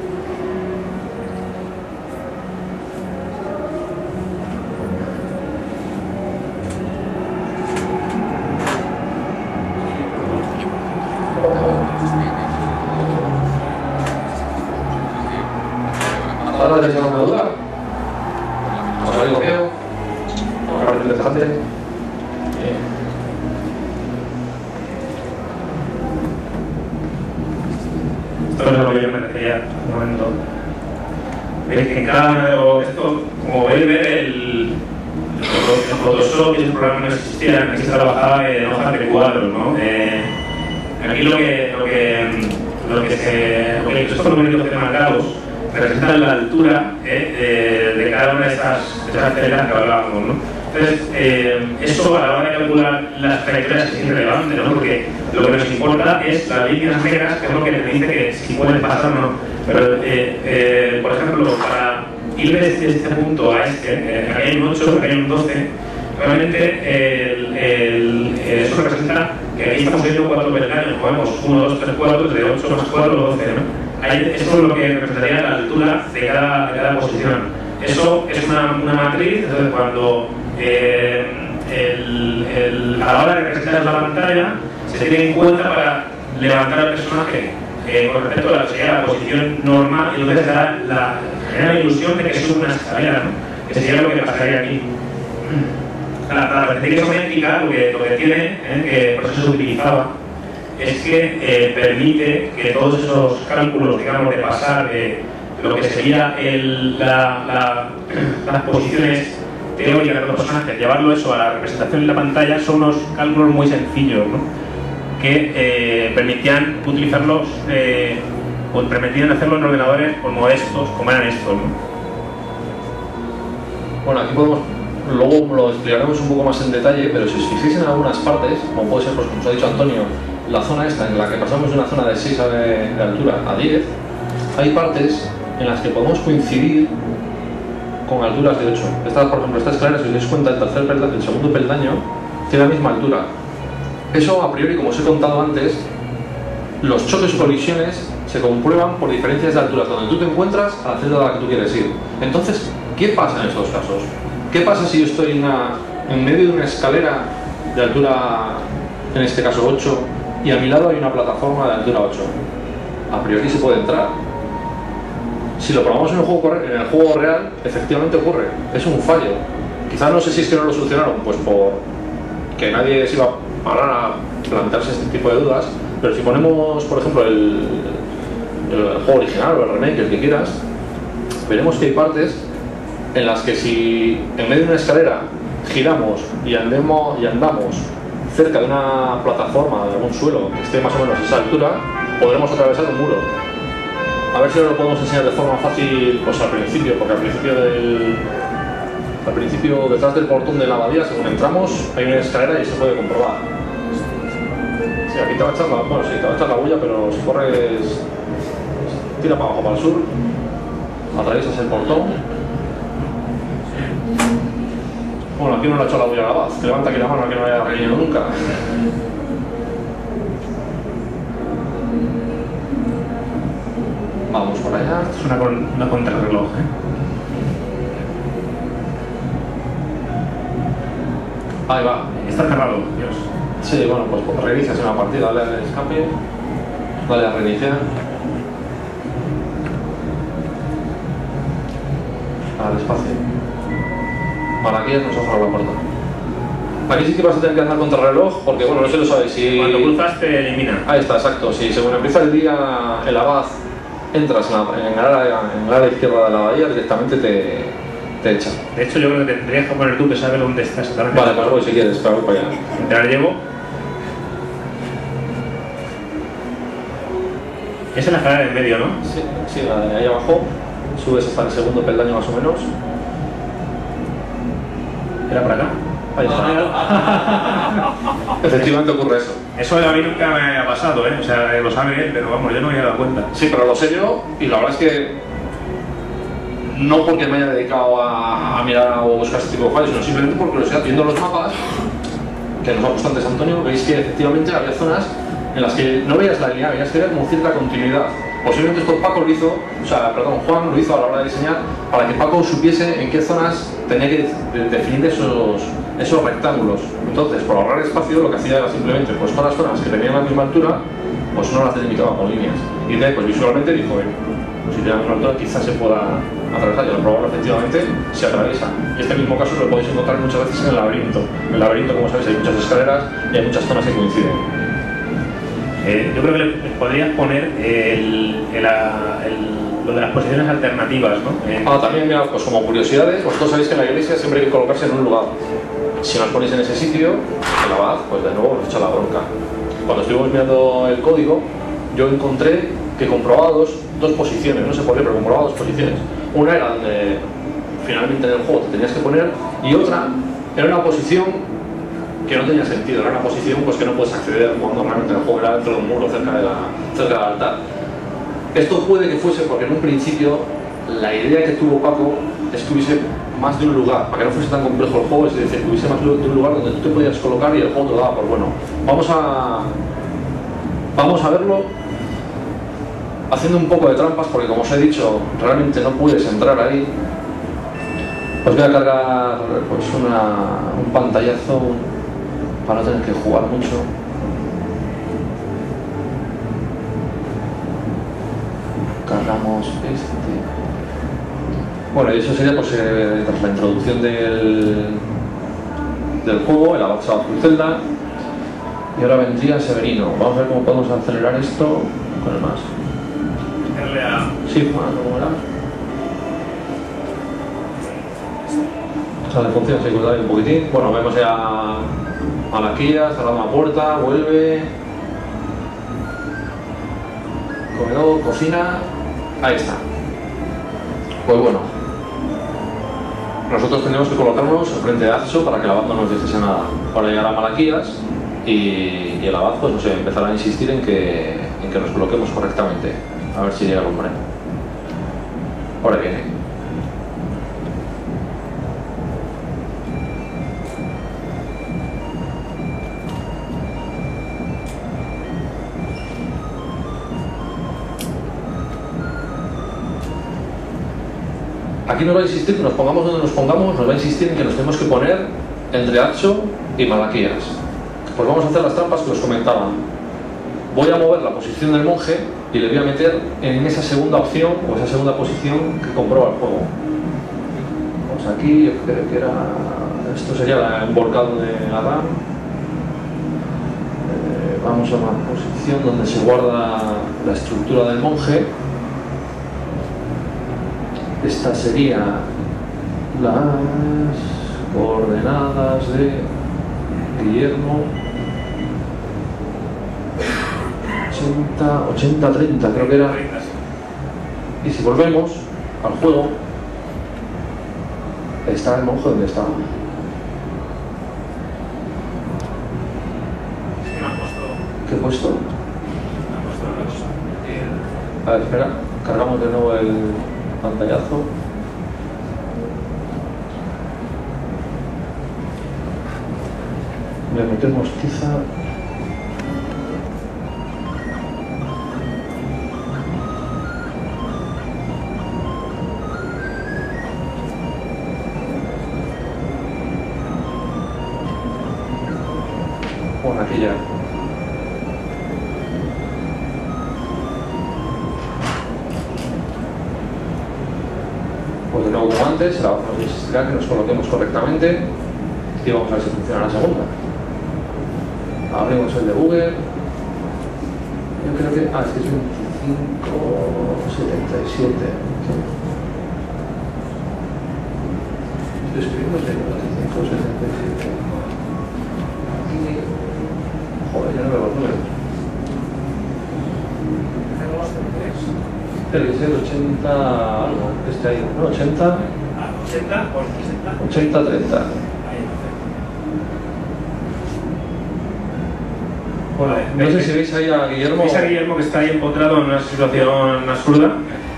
Speaker 2: ¿Ahora tenéis alguna duda? ¿Os habéis copiado? ¿Os parece interesante? Bien.
Speaker 1: Esto es lo que yo me refería hace un momento. Veis que en cada uno de los... Esto, como veis ver, el, el Photoshop y el programa no existían, aquí se trabajaba en hojas de cuadros, ¿no? Eh, aquí lo que, lo que, lo que se... Lo que estos numeritos que marcados representan la altura eh, de, de cada una de estas, de estas celdas que hablábamos, ¿no? Entonces, eh, eso a la hora de calcular las trayectorias es irrelevante, ¿no? Porque lo que nos importa es las líneas negras, que es lo que te dice que si pueden pasar o no. Pero, eh, eh, por ejemplo, para ir desde este punto a este, eh, aquí hay un ocho, aquí hay un doce, realmente el, el, eso representa que aquí estamos viendo cuatro peldaños, podemos uno, dos, tres, cuatro, de ocho más cuatro, doce, ¿no? Ahí, eso es lo que representaría la altura de cada, de cada posición. Eso es una, una matriz, entonces cuando eh, el, el, a la hora de representar la pantalla se tiene en cuenta para levantar al personaje eh, con respecto a la, sería la posición normal y entonces da la, genera la ilusión de que sube una escalera, ¿no? Que sería lo que pasaría aquí. Para, para parecer isométrica, lo que, lo que tiene, eh, que por eso se utilizaba, es que eh, permite que todos esos cálculos, digamos, de pasar de lo que sería el, la, la, las posiciones teóricas de los personajes, llevarlo eso a la representación en la pantalla, son unos cálculos muy sencillos, ¿no? Que eh, permitían utilizarlos, eh, o permitían hacerlo en ordenadores como estos, como eran estos, ¿no?
Speaker 2: Bueno, aquí podemos, luego lo explicaremos un poco más en detalle, pero si os fijáis en algunas partes, como puede ser, pues, como os ha dicho Antonio, la zona esta en la que pasamos de una zona de seis de, de altura a diez, hay partes en las que podemos coincidir con alturas de ocho. Esta, por ejemplo, esta escalera, si os dais cuenta, el tercer peldaño, el segundo peldaño tiene la misma altura. Eso, a priori, como os he contado antes, los choques o colisiones se comprueban por diferencias de alturas, donde tú te encuentras a la celda a la que tú quieres ir. Entonces, ¿qué pasa en estos casos? ¿Qué pasa si yo estoy en, una, en medio de una escalera de altura, en este caso ocho, y a mi lado hay una plataforma de altura ocho? A priori se puede entrar. Si lo probamos en el juego, en el juego real, efectivamente ocurre. Es un fallo. Quizás no sé si es que no lo solucionaron, pues por que nadie se iba a parar a plantearse este tipo de dudas, pero si ponemos, por ejemplo, el, el juego original o el remake, el que quieras, veremos que hay partes en las que si en medio de una escalera giramos y, andemos, y andamos cerca de una plataforma, de algún suelo que esté más o menos a esa altura, podremos atravesar un muro. A ver si nos lo podemos enseñar de forma fácil pues al principio, porque al principio del... Al principio, detrás del portón de la abadía, según entramos, hay una escalera y se puede comprobar. Sí, aquí te va a echar la, bueno, sí, te va a echar la bulla, pero si corres, tira para abajo, para el sur, atraviesas el portón. Bueno, aquí no le ha hecho la bulla a la abad, que levanta aquí la mano, que no haya reñido nunca. Vamos por allá.
Speaker 1: Es una, con, una contrarreloj, ¿eh?
Speaker 2: Ahí va.
Speaker 1: Está cerrado, Dios.
Speaker 2: Sí, bueno, pues, pues reinicias una partida, dale al escape, dale a reiniciar. Al espacio. Para aquí nos ha cerrado la puerta. Aquí sí que vas a tener que andar contra el reloj, porque bueno, no sé lo sabéis. Si...
Speaker 1: Cuando cruzas te elimina.
Speaker 2: Ahí está, exacto. Si según empieza el día, el abad, entras en, la, en, el área, en el área izquierda de la bahía, directamente te, te echa.
Speaker 1: De hecho, yo creo que tendrías que poner tú que sabes dónde estás exactamente.
Speaker 2: Vale, pues voy si quieres, pero voy para allá.
Speaker 1: Te la llevo. Esa es la escalera del medio, ¿no?
Speaker 2: Sí, sí, la de ahí abajo. Subes hasta el segundo peldaño más o menos.
Speaker 1: ¿Era para acá?
Speaker 2: Ahí está. Efectivamente ocurre eso.
Speaker 1: Eso a mí nunca me ha pasado, ¿eh? O sea, lo sabe él, pero vamos, yo no me había dado cuenta.
Speaker 2: Sí, pero lo sé yo, y la verdad es que no porque me haya dedicado a, a mirar o buscar este tipo de fallos, sino simplemente porque lo estoy viendo los mapas que nos ha puesto antes Antonio, veis que efectivamente había zonas en las que no veías la línea, veías que era como cierta continuidad. Posiblemente esto Paco lo hizo, o sea, perdón, Juan lo hizo a la hora de diseñar para que Paco supiese en qué zonas tenía que de definir esos, esos rectángulos. Entonces, por ahorrar espacio, lo que hacía era simplemente, pues todas las zonas que tenían la misma altura, pues no las delimitaba con líneas. Y de ahí, pues visualmente dijo, eh, pues si tiene la misma altura, quizás se pueda atravesar. Y al probarlo, efectivamente, se atraviesa. Y este mismo caso lo podéis encontrar muchas veces en el laberinto. En el laberinto, como sabéis, hay muchas escaleras y hay muchas zonas que coinciden.
Speaker 1: Eh, yo creo que le podrías poner el, el, el, lo de las posiciones alternativas, ¿no? Eh,
Speaker 2: ah, también, mira, pues como curiosidades, vosotros sabéis que en la iglesia siempre hay que colocarse en un lugar. Si no os ponéis en ese sitio, el abad, pues de nuevo os echa la bronca. Cuando estuvimos mirando el código, yo encontré que comprobaba dos, dos posiciones, no sé por qué, pero comprobaba dos posiciones. Una era donde finalmente en el juego te tenías que poner, y otra era una posición que no tenía sentido, era una posición pues que no puedes acceder cuando realmente el juego era dentro de un muro cerca, de la, cerca del altar. Esto puede que fuese porque en un principio la idea que tuvo Paco es que hubiese más de un lugar, para que no fuese tan complejo el juego, es decir, que hubiese más de un lugar donde tú te podías colocar y el juego te lo daba por bueno. Vamos a, vamos a verlo haciendo un poco de trampas, porque como os he dicho, realmente no puedes entrar ahí. Os voy a cargar pues una, un pantallazo para no tener que jugar mucho. Cargamos este. Bueno, y eso sería pues eh, tras la introducción del, del juego, el avanzado a Zelda. Y ahora vendría Severino. Vamos a ver cómo podemos acelerar esto con el más. Sí, más, ¿cómo era? O sea, de función secundaria un poquitín. Bueno, vemos ya a la Kia, cerrando la puerta, vuelve. Comedor, cocina. Ahí está. Pues bueno. Nosotros tenemos que colocarnos frente de Atso para que el abad no nos dijese nada. Ahora llegará Malaquías y, y el abad pues no sé, empezará a insistir en que, en que nos coloquemos correctamente. A ver si llega el hombre. Ahora viene. Aquí nos va a insistir que nos pongamos donde nos pongamos, nos va a insistir en que nos tenemos que poner entre Atso y Malaquías. Pues vamos a hacer las trampas que os comentaba. Voy a mover la posición del monje y le voy a meter en esa segunda opción o esa segunda posición que comprueba el juego. Pues aquí yo creo que era... esto sería el volcado de Adán. Eh, vamos a una posición donde se guarda la estructura del monje. Esta sería las coordenadas de Guillermo. ochenta, ochenta, treinta, creo que era.
Speaker 3: Y si volvemos al juego, está el monje donde está. ¿Qué he puesto? A ver, espera, cargamos de nuevo el pantallazo. Le metemos tiza. Bueno, aquí ya. Pues de nuevo como antes, la vamos a insistir que nos coloquemos correctamente y vamos a ver si funciona la segunda. Abrimos el debugger. Yo creo que... Ah, es que es veinticinco setenta y siete. Estoy escribiendo veinticinco setenta y siete. Joder, ya no veo los números. El que es el ochenta algo, este ahí, ¿no? ochenta.
Speaker 1: ¿ochenta o sesenta?
Speaker 3: ochenta treinta. Bueno, no sé si veis ahí a Guillermo.
Speaker 1: ¿Veis a Guillermo que está ahí empotrado en una situación absurda?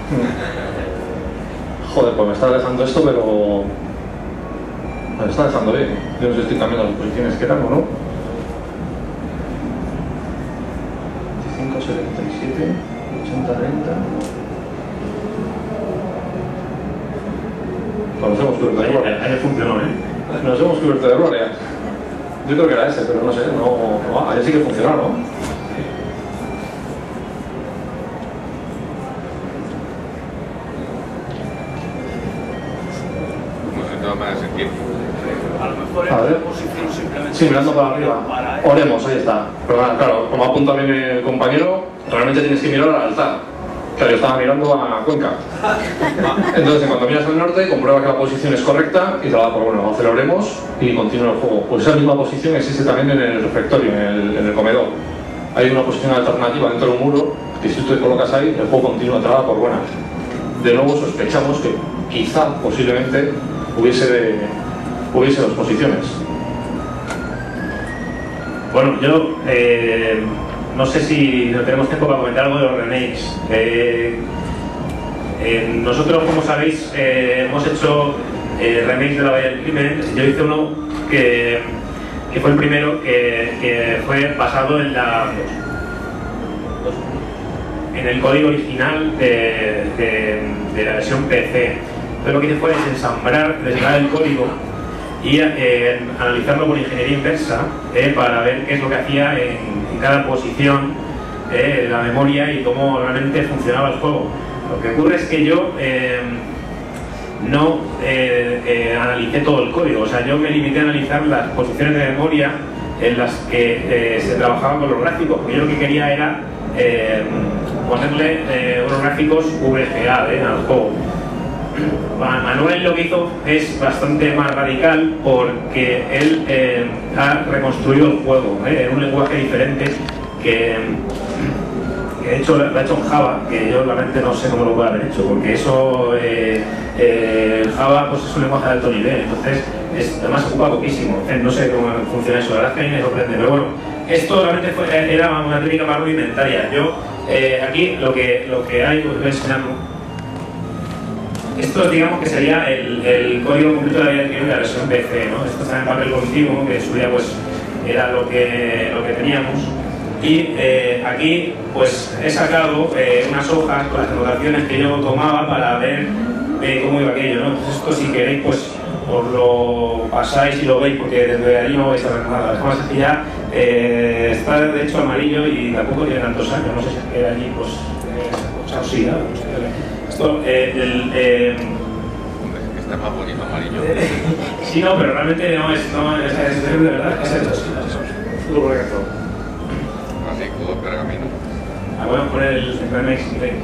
Speaker 3: Joder, pues me está dejando esto, pero... me está dejando bien. Yo no sé si estoy cambiando las posiciones que eran o no. veinticinco setenta y siete, ochenta treinta. Pues nos hemos cubierto de gloria.
Speaker 1: Ahí funcionó, ¿eh?
Speaker 3: Nos hemos cubierto de gloria. Yo creo que era ese, pero no sé, no... no ahí sí que funcionó, ¿no? A ver. Sí, mirando para arriba. Oremos, ahí está. Pero claro, como apunta bien el compañero, realmente tienes que mirar al altar. Claro, yo estaba mirando a Cuenca. Entonces, cuando miras al norte, comprueba que la posición es correcta y te la da por bueno. Aceleremos y continúa el juego. Pues esa misma posición existe también en el refectorio, en el, en el comedor. Hay una posición alternativa dentro de un muro que si tú te colocas ahí, el juego continúa, te la da por buena. De nuevo, sospechamos que quizá, posiblemente, hubiese, de, hubiese dos posiciones.
Speaker 1: Bueno, yo eh, no sé si no tenemos tiempo para comentar algo de los remakes. Eh, eh, nosotros, como sabéis, eh, hemos hecho eh, remakes de la Bahía del Crimen. Yo hice uno que, que fue el primero que, que fue basado en la en el código original de, de, de la versión P C. Entonces lo que hice fue desensamblar, desligar el código y eh, analizarlo por ingeniería inversa eh, para ver qué es lo que hacía en, en cada posición eh, la memoria y cómo realmente funcionaba el juego. Lo que ocurre es que yo eh, no eh, eh, analicé todo el código, o sea, yo me limité a analizar las posiciones de memoria en las que eh, se trabajaba con los gráficos, porque yo lo que quería era eh, ponerle eh, unos gráficos V G A eh, al juego. Manuel lo que hizo es bastante más radical porque él eh, ha reconstruido el juego eh, en un lenguaje diferente que, que de hecho lo ha hecho en Java, que yo realmente no sé cómo lo puede haber hecho, porque eso eh, eh, Java pues es un lenguaje de alto nivel, entonces es, además ocupa poquísimo, eh, no sé cómo funciona eso, la verdad es que a mí me sorprende, pero bueno, esto realmente fue, era una técnica más rudimentaria. Yo eh, aquí lo que, lo que hay, os voy a enseñarlo. Esto digamos que sería el, el código completo de la Bahía del Crimen de la versión P C, ¿no? Esto está en papel continuo, que en su día pues era lo que, lo que teníamos. Y eh, aquí pues he sacado eh, unas hojas con las anotaciones que yo tomaba para ver eh, cómo iba aquello, ¿no? Entonces esto si queréis pues os lo pasáis y lo veis, porque desde ahí no vais a ver nada. Es más, es que ya eh, está de hecho amarillo y tampoco tiene tantos años, no sé si es que allí pues eh, se ha oxidado, no sé. Esto, eh, el, eh,
Speaker 4: está más bonito amarillo.
Speaker 1: sí, no, pero realmente no es, no es, es, es de verdad, es esto, sí,
Speaker 3: Lo correcto.
Speaker 4: Así, todo pergamino.
Speaker 1: Ah, voy a poner el, el remix si queréis.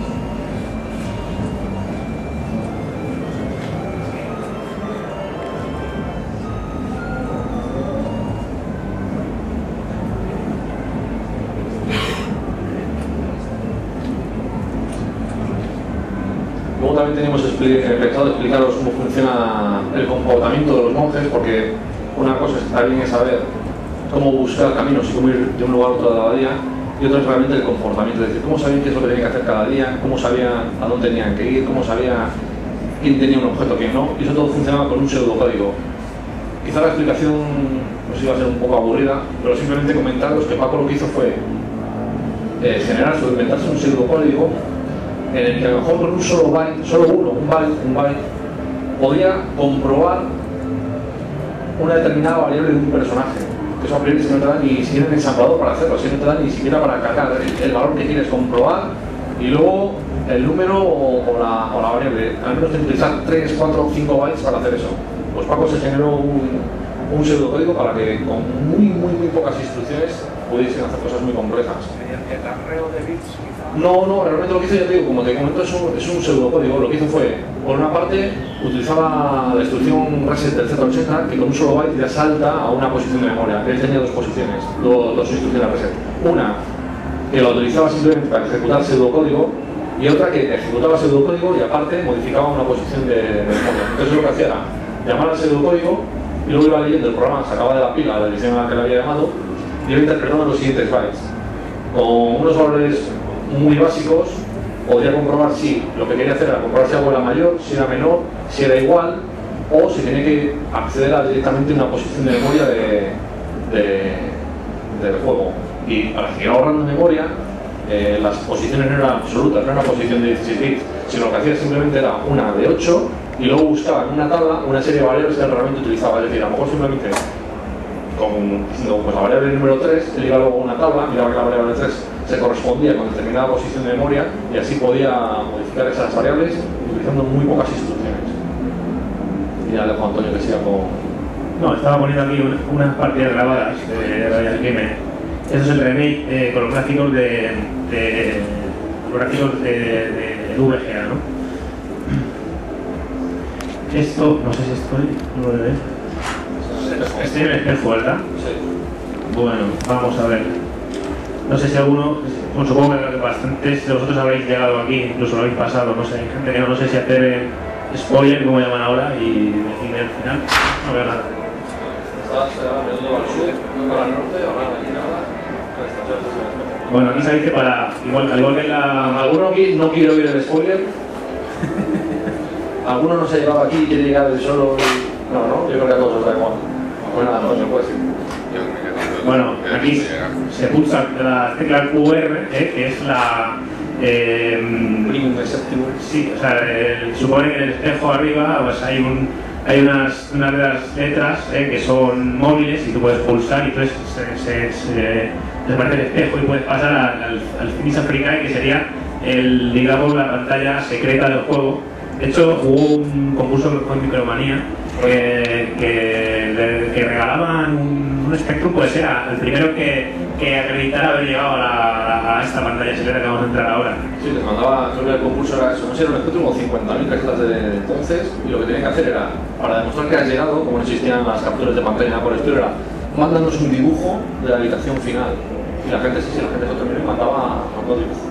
Speaker 3: también teníamos expli pensado explicaros cómo funciona el comportamiento de los monjes, porque una cosa está bien es saber cómo buscar caminos y cómo ir de un lugar a otro de la abadía, y otra es realmente el comportamiento, es decir, cómo sabían qué es lo que tenían que hacer cada día, cómo sabían a dónde tenían que ir, cómo sabían quién tenía un objeto, quién no, y eso todo funcionaba con un pseudocódigo. Quizá la explicación nos iba a ser un poco aburrida, pero simplemente comentaros que Paco lo que hizo fue eh, generar o inventarse un pseudocódigo en el que a lo mejor con un solo byte, solo uno, un byte, un byte, podía comprobar una determinada variable de un personaje. Que eso a priori si no te da ni siquiera un ensamblador para hacerlo, si no te da ni siquiera para cargar el, el valor que quieres comprobar y luego el número o, o, la, o la variable. Al menos tienes que utilizar tres, cuatro o cinco bytes para hacer eso. Pues Paco se generó un, un pseudocódigo para que con muy, muy, muy pocas instrucciones pudiesen hacer cosas muy complejas.
Speaker 5: ¿Mediante el arreo de bits quizá?
Speaker 3: No, no, realmente lo que hizo, ya te digo, como te comento, es un, es un pseudocódigo. Lo que hizo fue, por una parte, utilizaba la instrucción reset del Z ochenta, que con un solo byte ya salta a una posición de memoria. Él tenía dos posiciones, dos, dos instrucciones reset. Una, que la utilizaba simplemente para ejecutar pseudocódigo, y otra que ejecutaba pseudocódigo y aparte modificaba una posición de, de memoria. Entonces lo que hacía era llamar al pseudocódigo y luego iba leyendo el programa, sacaba de la pila la edición a la que le había llamado y iba interpretando los siguientes bytes. Con unos valores muy básicos podría comprobar si lo que quería hacer era comprobar si algo era mayor, si era menor, si era igual o si tenía que acceder a directamente una posición de memoria de, de, del juego. Y para seguir ahorrando memoria, eh, las posiciones no eran absolutas, no era una posición de dieciséis bits, sino lo que hacía simplemente era una de ocho y luego buscaba en una tabla una serie de variables que él realmente utilizaba. Es decir, a lo mejor simplemente con pues, la variable número tres, él iba luego a una tabla, miraba que la variable tres se correspondía con determinada posición de memoria y así podía modificar esas variables utilizando muy pocas instrucciones. Y ya dejo a Antonio que siga con...
Speaker 1: No, estaba poniendo aquí una, unas partidas grabadas de Ryan Game. Eso es el remake eh, con los gráficos de, de los gráficos de, de, de V G A, ¿no? Esto, no sé si estoy, no lo veo. Estoy en el espejo, ¿verdad?
Speaker 3: Sí.
Speaker 1: Bueno, vamos a ver. No sé si alguno, pues supongo que bastantes de vosotros habréis llegado aquí, incluso lo habéis pasado, no sé, hay gente que no, no sé si hacer eh, spoiler, como llaman ahora, y decir el final. No veo nada.
Speaker 3: Estás mirando al sur, para el norte, ahora aquí nada.
Speaker 1: Bueno, aquí sabéis que para, igual, al igual que la...
Speaker 3: ¿Alguno aquí no quiere oír el spoiler? ¿Alguno no se ha llegado aquí y quiere llegar de solo? Y... No, no, yo creo que a todos os da igual. Pues nada, no se puede decir.
Speaker 4: Yo me quedo-
Speaker 1: Bueno,
Speaker 4: yo
Speaker 1: aquí
Speaker 4: no sé llegar.
Speaker 1: se pulsa la tecla Q R, eh, que es la... Eh, sí, o sea, el, supone que en el espejo arriba pues hay, un, hay unas, unas de las letras eh, que son móviles y tú puedes pulsar y entonces se, se, se desaparece el espejo y puedes pasar al, al, al Finis Africae, que sería el, digamos, la pantalla secreta del juego. De hecho, hubo un concurso con Micromanía que, que, que regalaban un, un Spectrum, pues era el primero que, que acreditara haber llegado a, la, a esta pantalla secreta que vamos a entrar ahora.
Speaker 3: Sí, les mandaba, creo que el concurso era eso, no sé, era un Spectrum o cincuenta mil tarjetas de entonces, y lo que tenían que hacer era, para demostrar que has llegado, como no existían las capturas de pantalla nada por el estilo, era, mándanos un dibujo de la habitación final. Y la gente, sí, sí, la gente se terminó y mandaba los dibujos.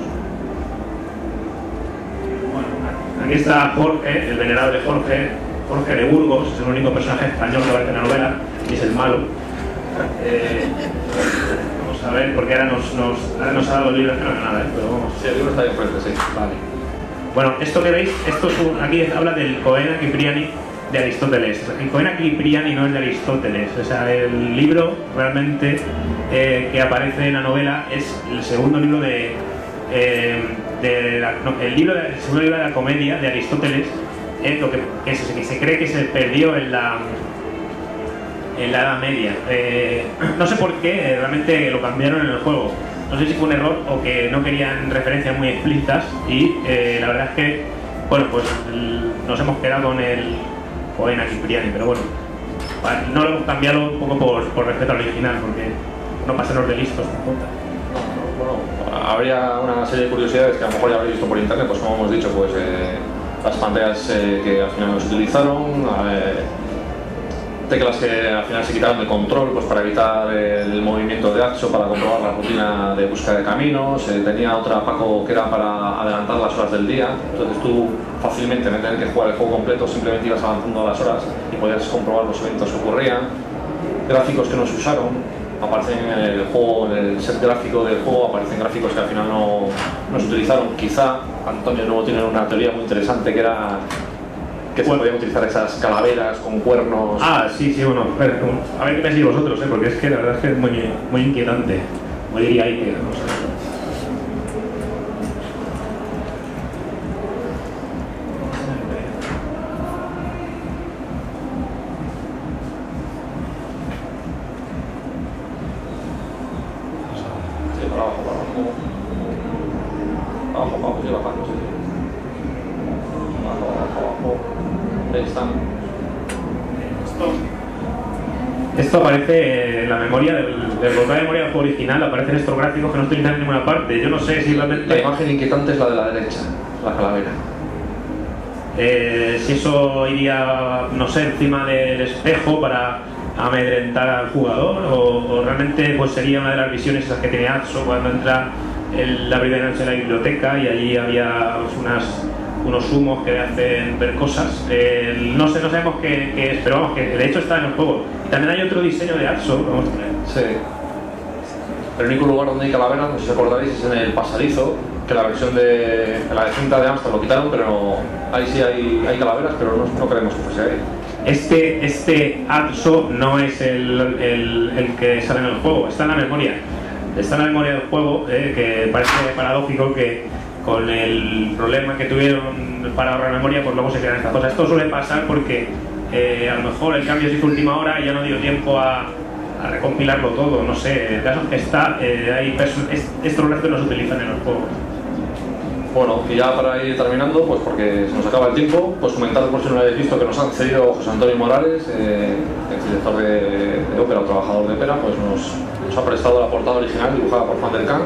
Speaker 1: Aquí está Jorge, el venerable Jorge, Jorge de Burgos, es el único personaje español que aparece en la novela, y es el malo. Eh, vamos a ver, porque ahora nos, nos, ahora nos ha dado el libro, no, nada, ¿eh? Pero vamos.
Speaker 3: Sí, el libro está ahí enfrente, sí.
Speaker 1: Vale. Bueno, esto que veis, esto es un, aquí habla del Coena Cipriani de Aristóteles. El Coena Cipriani no es de Aristóteles, o sea, el libro realmente eh, que aparece en la novela es el segundo libro de... Eh, de la, no, el libro de, el segundo libro de la comedia de Aristóteles es lo que, que, se, que se cree que se perdió en la en la Edad Media. Eh, no sé por qué, realmente lo cambiaron en el juego. No sé si fue un error o que no querían referencias muy explícitas y eh, la verdad es que, bueno, pues el, nos hemos quedado con el Coena Cipriani, pero bueno, no lo hemos cambiado un poco por, por respeto al original, porque no pasen de listos, por conta.
Speaker 3: Bueno, habría una serie de curiosidades que a lo mejor ya habréis visto por internet, pues como hemos dicho, pues eh, las pantallas eh, que al final no se utilizaron, eh, teclas que al final se quitaron de control pues para evitar el movimiento de Axo, para comprobar la rutina de búsqueda de caminos. Eh, tenía otra Paco que era para adelantar las horas del día, entonces tú fácilmente, en tener que jugar el juego completo, simplemente ibas avanzando las horas y podías comprobar los eventos que ocurrían. Gráficos que no se usaron, aparecen en el juego, en el set gráfico del juego, aparecen gráficos que al final no, no se utilizaron. Quizá Antonio luego tiene una teoría muy interesante que era que se podían utilizar esas calaveras con cuernos.
Speaker 1: Ah, sí, sí, bueno, a ver, a ver qué pensáis vosotros, ¿eh? Porque es que la verdad es que es muy, muy inquietante. Como diría ahí que no sé. Esto aparece en la memoria del, del bloqueo de memoria del juego original, aparecen estos gráficos que no se utilizan en ninguna parte. Yo no sé si realmente...
Speaker 3: La imagen inquietante es la de la derecha, la calavera.
Speaker 1: Eh, si eso iría, no sé, encima del espejo para amedrentar al jugador, o, o realmente pues sería una de las visiones esas que tiene Axo cuando entra el, la primera noche en la biblioteca y allí había pues, unas... unos humos que le hacen ver cosas. Eh, no sé, no sabemos qué, qué es, pero vamos, que de hecho está en el juego. Y también hay otro diseño de Axo, vamos a ver.
Speaker 3: Sí. El único lugar donde hay calaveras, no sé si os acordaréis, es en el pasadizo, que la versión de la de cinta de Amstrad lo quitaron, pero ahí sí hay, hay calaveras, pero no, no creemos que fuese ahí.
Speaker 1: Este, este Axo no es el, el, el que sale en el juego, está en la memoria. Está en la memoria del juego, eh, que parece paradójico que con el problema que tuvieron para ahorrar memoria, pues luego se crean estas cosas. Esto suele pasar porque eh, a lo mejor el cambio se hizo última hora y ya no dio tiempo a, a recompilarlo todo, no sé. El caso es que está, eh, hay es, estos gráficos no se utilizan en los juegos.
Speaker 3: Bueno, y ya para ir terminando, pues porque se nos acaba el tiempo, pues comentaros por si no lo habéis visto que nos han cedido José Antonio Morales, eh, el director de, de ópera o trabajador de ópera, pues nos, nos ha prestado la portada original dibujada por Van der Kant,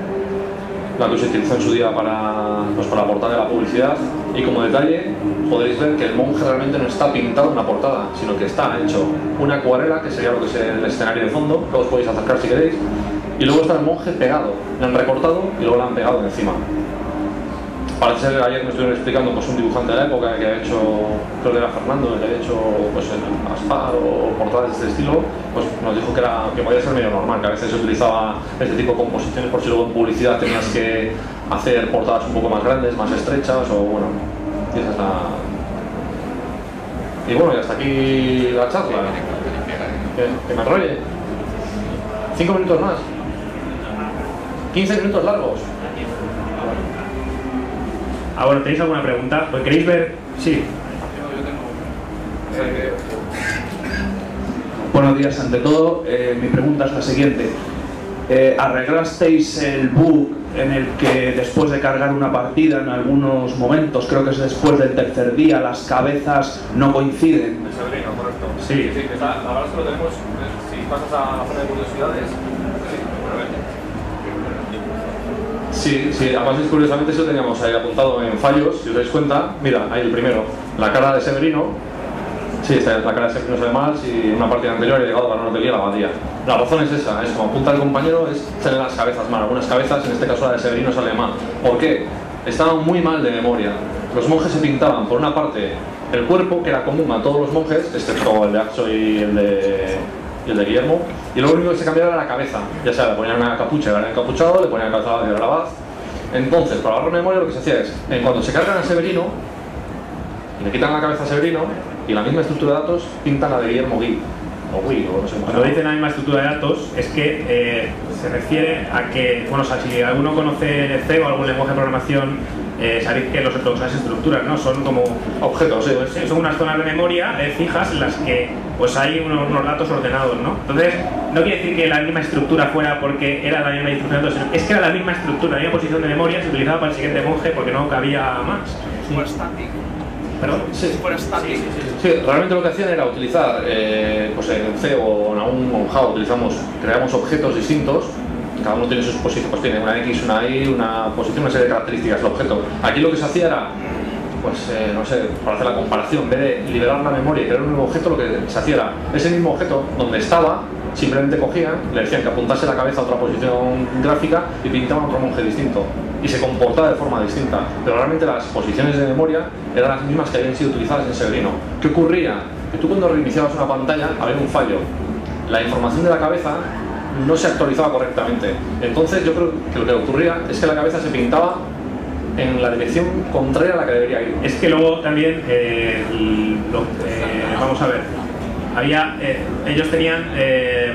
Speaker 3: la que se utilizó en su día para, pues, para la portada de la publicidad. Y como detalle podréis ver que el monje realmente no está pintado en la portada, sino que está hecho una acuarela, que sería lo que es el escenario de fondo, luego os podéis acercar si queréis, y luego está el monje pegado, le han recortado y luego le han pegado encima. Parece ser, ayer me estuvieron explicando pues, un dibujante de la época que ha hecho, creo que era Fernando, que ha hecho pues, el Aspar o portadas de este estilo, pues nos dijo que, era, que podía ser medio normal, que a veces se utilizaba este tipo de composiciones por si luego en publicidad tenías que hacer portadas un poco más grandes, más estrechas, o bueno, y esa es la... Y bueno, y hasta aquí la charla. ¿Que, que me enrolle? ¿Cinco minutos más? ¿quince minutos largos?
Speaker 1: Ah, bueno, ¿tenéis alguna pregunta? Pues queréis ver... Sí.
Speaker 6: Eh, buenos días, ante todo. Eh, mi pregunta es la siguiente. Eh, ¿Arreglasteis el bug en el que después de cargar una partida en algunos momentos, creo que es después del tercer día, las cabezas no coinciden?
Speaker 2: El Severino, correcto.
Speaker 1: Sí.
Speaker 2: Sí, está, la verdad es que lo tenemos, si pasas a la zona de curiosidades, sí, pero a ver.
Speaker 3: Sí, sí, además curiosamente eso teníamos ahí apuntado en fallos, si os dais cuenta. Mira, ahí el primero, la cara de Severino. Sí, está, la cara de Severino se ve mal, si en una partida anterior he llegado a ganar una teoría la abadía. La razón es esa, es como apunta el compañero, es tener las cabezas mal. Algunas cabezas, en este caso la de Severino, sale mal. ¿Por qué? Estaban muy mal de memoria. Los monjes se pintaban, por una parte, el cuerpo, que era común a todos los monjes, excepto el de Axo y el de... y el de Guillermo, y lo único que se cambiaba era la cabeza, ya sea le ponían una capucha y era encapuchado, le ponían la cabeza de la abad. Entonces, para ahorrar memoria lo que se hacía es, en cuanto se cargan a Severino, le quitan la cabeza a Severino, y la misma estructura de datos pintan la de Guillermo Gui, o Gui, o no sé cómo.
Speaker 1: Cuando dicen la misma estructura de datos, es que eh, se refiere a que, bueno, o sea, si alguno conoce C o algún lenguaje de programación, eh, sabéis que los, los, las estructuras, ¿no? Son como
Speaker 3: objetos, sí.
Speaker 1: Pues, son unas zonas de memoria eh, fijas en las que pues hay unos, unos datos ordenados, ¿no? Entonces, no quiere decir que la misma estructura fuera porque era la misma instrucción de datos, sino es que era la misma estructura, la misma posición de memoria, se utilizaba para el siguiente monje porque no cabía más.
Speaker 5: Super static.
Speaker 1: ¿Perdón?
Speaker 3: Sí.
Speaker 5: Super static.
Speaker 3: Sí, sí, realmente lo que hacían era utilizar, eh, pues en C o en algún o en Java utilizamos, creamos objetos distintos, cada uno tiene sus posiciones, pues tiene una X, una Y, una posición, una serie de características del objeto. Aquí lo que se hacía era pues eh, no sé, para hacer la comparación, en vez de liberar la memoria y crear un nuevo objeto, lo que se hacía era ese mismo objeto donde estaba, simplemente cogían, le decían que apuntase la cabeza a otra posición gráfica y pintaban otro monje distinto y se comportaba de forma distinta, pero realmente las posiciones de memoria eran las mismas que habían sido utilizadas en Severino. ¿Qué ocurría? Que tú cuando reiniciabas una pantalla había un fallo, la información de la cabeza no se actualizaba correctamente, entonces yo creo que lo que ocurría es que la cabeza se pintaba en la dirección contraria a la que debería ir.
Speaker 1: Es que luego también, eh, lo, eh, vamos a ver, había, eh, ellos tenían, eh,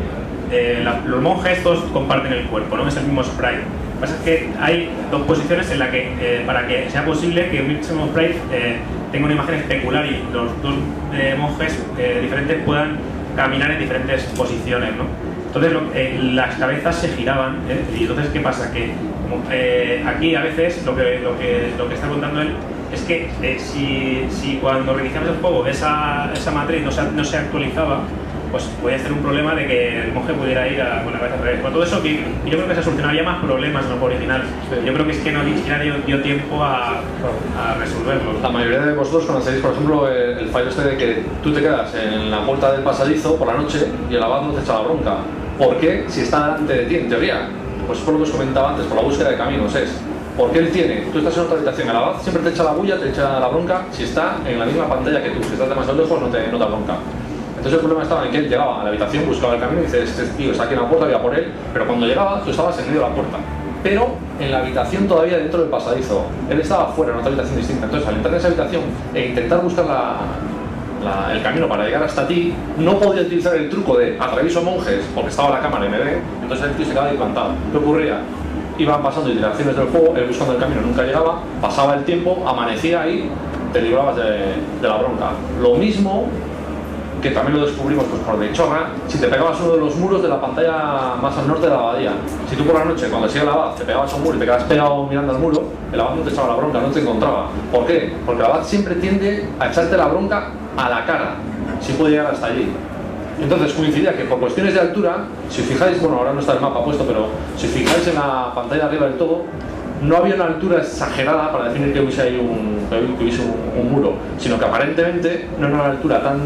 Speaker 1: eh, la, los monjes todos comparten el cuerpo, no es el mismo sprite. Lo que pasa es que hay dos posiciones en las que, eh, para que sea posible que un mismo sprite eh, tenga una imagen especular y los dos eh, monjes eh, diferentes puedan caminar en diferentes posiciones, ¿no? Entonces lo, eh, las cabezas se giraban, ¿eh? Y entonces ¿qué pasa? Que como, eh, aquí a veces lo que, lo que, lo que está contando él es que eh, si, si cuando reiniciamos el juego esa, esa matriz no se, no se actualizaba, pues podía ser un problema de que el monje pudiera ir a, con la cabeza al revés. Con todo eso, que yo creo que se solucionaría más problemas en el juego original. Sí. Yo creo que es que no ni siquiera dio, dio tiempo a, a resolverlo.
Speaker 3: La mayoría de vosotros conocéis, por ejemplo, el, el fallo este de que tú te quedas en la puerta del pasadizo por la noche y el abad no te echa la bronca. ¿Por qué? Si está delante de ti, en teoría. Pues por lo que os comentaba antes, por la búsqueda de caminos es. Porque él tiene, tú estás en otra habitación, el abad siempre te echa la bulla, te echa la bronca si está en la misma pantalla que tú. Si estás demasiado lejos no te, no te da bronca. Entonces el problema estaba en que él llegaba a la habitación, buscaba el camino y dice, este tío está aquí en la puerta, voy a por él, pero cuando llegaba tú estabas en medio de la puerta, pero en la habitación todavía dentro del pasadizo, él estaba fuera en otra habitación distinta. Entonces al entrar en esa habitación e intentar buscar la, la, el camino para llegar hasta ti, no podía utilizar el truco de atravieso monjes porque estaba la cámara y me ve, entonces el tío se quedaba ahí plantado. ¿Qué ocurría? Iban pasando iteraciones del juego, él buscando el camino nunca llegaba, pasaba el tiempo, amanecía ahí, te librabas de, de la bronca. Lo mismo que también lo descubrimos pues, por de chorra, si te pegabas uno de los muros de la pantalla más al norte de la abadía. Si tú por la noche, cuando sigue el abad, te pegabas a un muro y te quedas pegado mirando al muro, el abad no te echaba la bronca, no te encontraba. ¿Por qué? Porque el abad siempre tiende a echarte la bronca a la cara, si puede llegar hasta allí. Entonces coincidía que por cuestiones de altura, si os fijáis, bueno ahora no está el mapa puesto, pero si os fijáis en la pantalla de arriba del todo, no había una altura exagerada para definir que hubiese ahí un, que hubiese un, un muro, sino que aparentemente no era una altura tan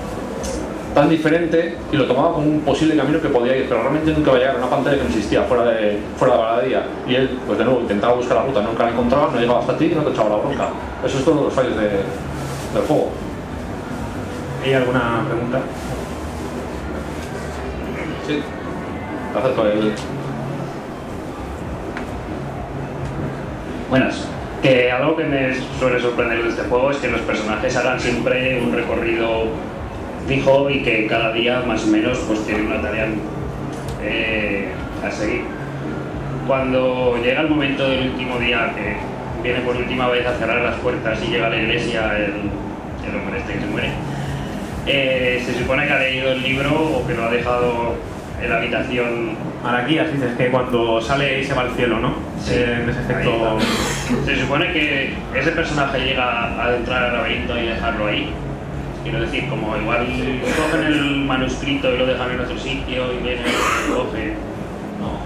Speaker 3: tan diferente y lo tomaba como un posible camino que podía ir, pero realmente nunca iba a llegar a una pantalla que no existía fuera de, fuera de la baladía. Y él, pues de nuevo, intentaba buscar la ruta, nunca la encontraba, no llegaba hasta ti y no te echaba la bronca. Eso es todos los fallos de, del juego.
Speaker 1: ¿Hay alguna pregunta?
Speaker 3: Sí, te acerco el...
Speaker 7: Buenas. Que algo que me suele sorprender de este juego es que los personajes hagan siempre un recorrido fijo y que cada día más o menos pues tiene una tarea eh, a seguir. Cuando llega el momento del último día, que viene por última vez a cerrar las puertas y llega a la iglesia el, el hombre este que se muere, eh, se supone que ha leído el libro o que lo ha dejado en la habitación.
Speaker 1: Aquí, así es que cuando sale y se va al cielo, ¿no?
Speaker 7: Sí,
Speaker 1: en ese efecto.
Speaker 7: Se supone que ese personaje llega a entrar al laberinto y dejarlo ahí. Quiero decir, como igual cogen el manuscrito y lo dejan en otro sitio y viene y lo coge. No.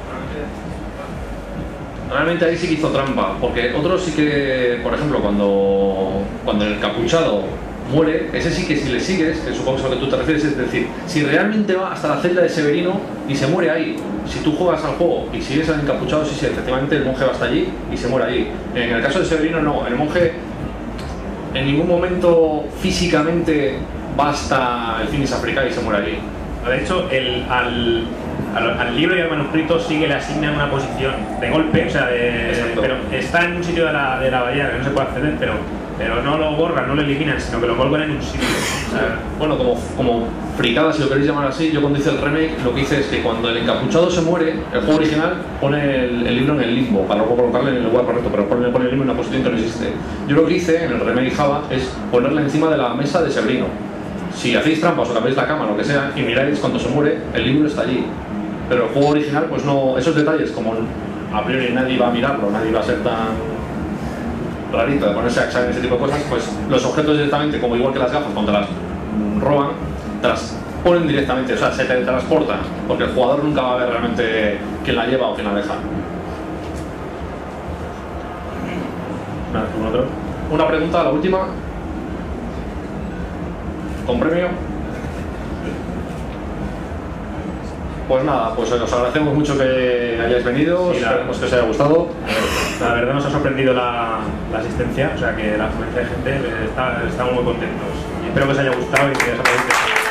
Speaker 3: Realmente ahí sí que hizo trampa, porque otros sí que, por ejemplo, cuando, cuando el encapuchado muere, ese sí que si le sigues, que supongo que es a lo que tú te refieres, es decir, si realmente va hasta la celda de Severino y se muere ahí, si tú juegas al juego y sigues al encapuchado, sí, sí, efectivamente el monje va hasta allí y se muere allí. En el caso de Severino no, el monje en ningún momento físicamente va hasta el Finis Africae y se muere allí.
Speaker 1: De hecho, el, al, al, al libro y al manuscrito sí que le asignan una posición de golpe, o sea, de, pero está en un sitio de la, de la bahía que no se puede acceder, pero, pero no lo borran, no lo eliminan, sino que lo colgan en un sitio. O sea,
Speaker 3: bueno, como, como fricada, si lo queréis llamar así, yo cuando hice el remake lo que hice es que cuando el encapuchado se muere, el juego original pone el, el libro en el limbo, para luego colocarle en el lugar correcto, pero pone, pone el libro en una posición que no existe. Yo lo que hice en el remake Java es ponerla encima de la mesa de Severino. Si hacéis trampas o cambiáis la cama, lo que sea, y miráis cuando se muere, el libro está allí. Pero el juego original, pues no, esos detalles, como a priori nadie va a mirarlo, nadie va a ser tan rarito de ponerse a examinar ese tipo de cosas, pues los objetos directamente, como igual que las gafas, cuando las roban, te las ponen directamente, o sea, se teletransportan, porque el jugador nunca va a ver realmente quién la lleva o quién la deja.
Speaker 1: ¿Algún otro?
Speaker 3: una pregunta, la última. Con premio. Pues nada, pues os agradecemos mucho que hayáis venido,
Speaker 1: Sí, la-
Speaker 3: esperemos que os haya gustado.
Speaker 1: La verdad nos ha sorprendido la, la asistencia, o sea que la afluencia de gente, está, estamos muy contentos. Y espero que os haya gustado y que os haya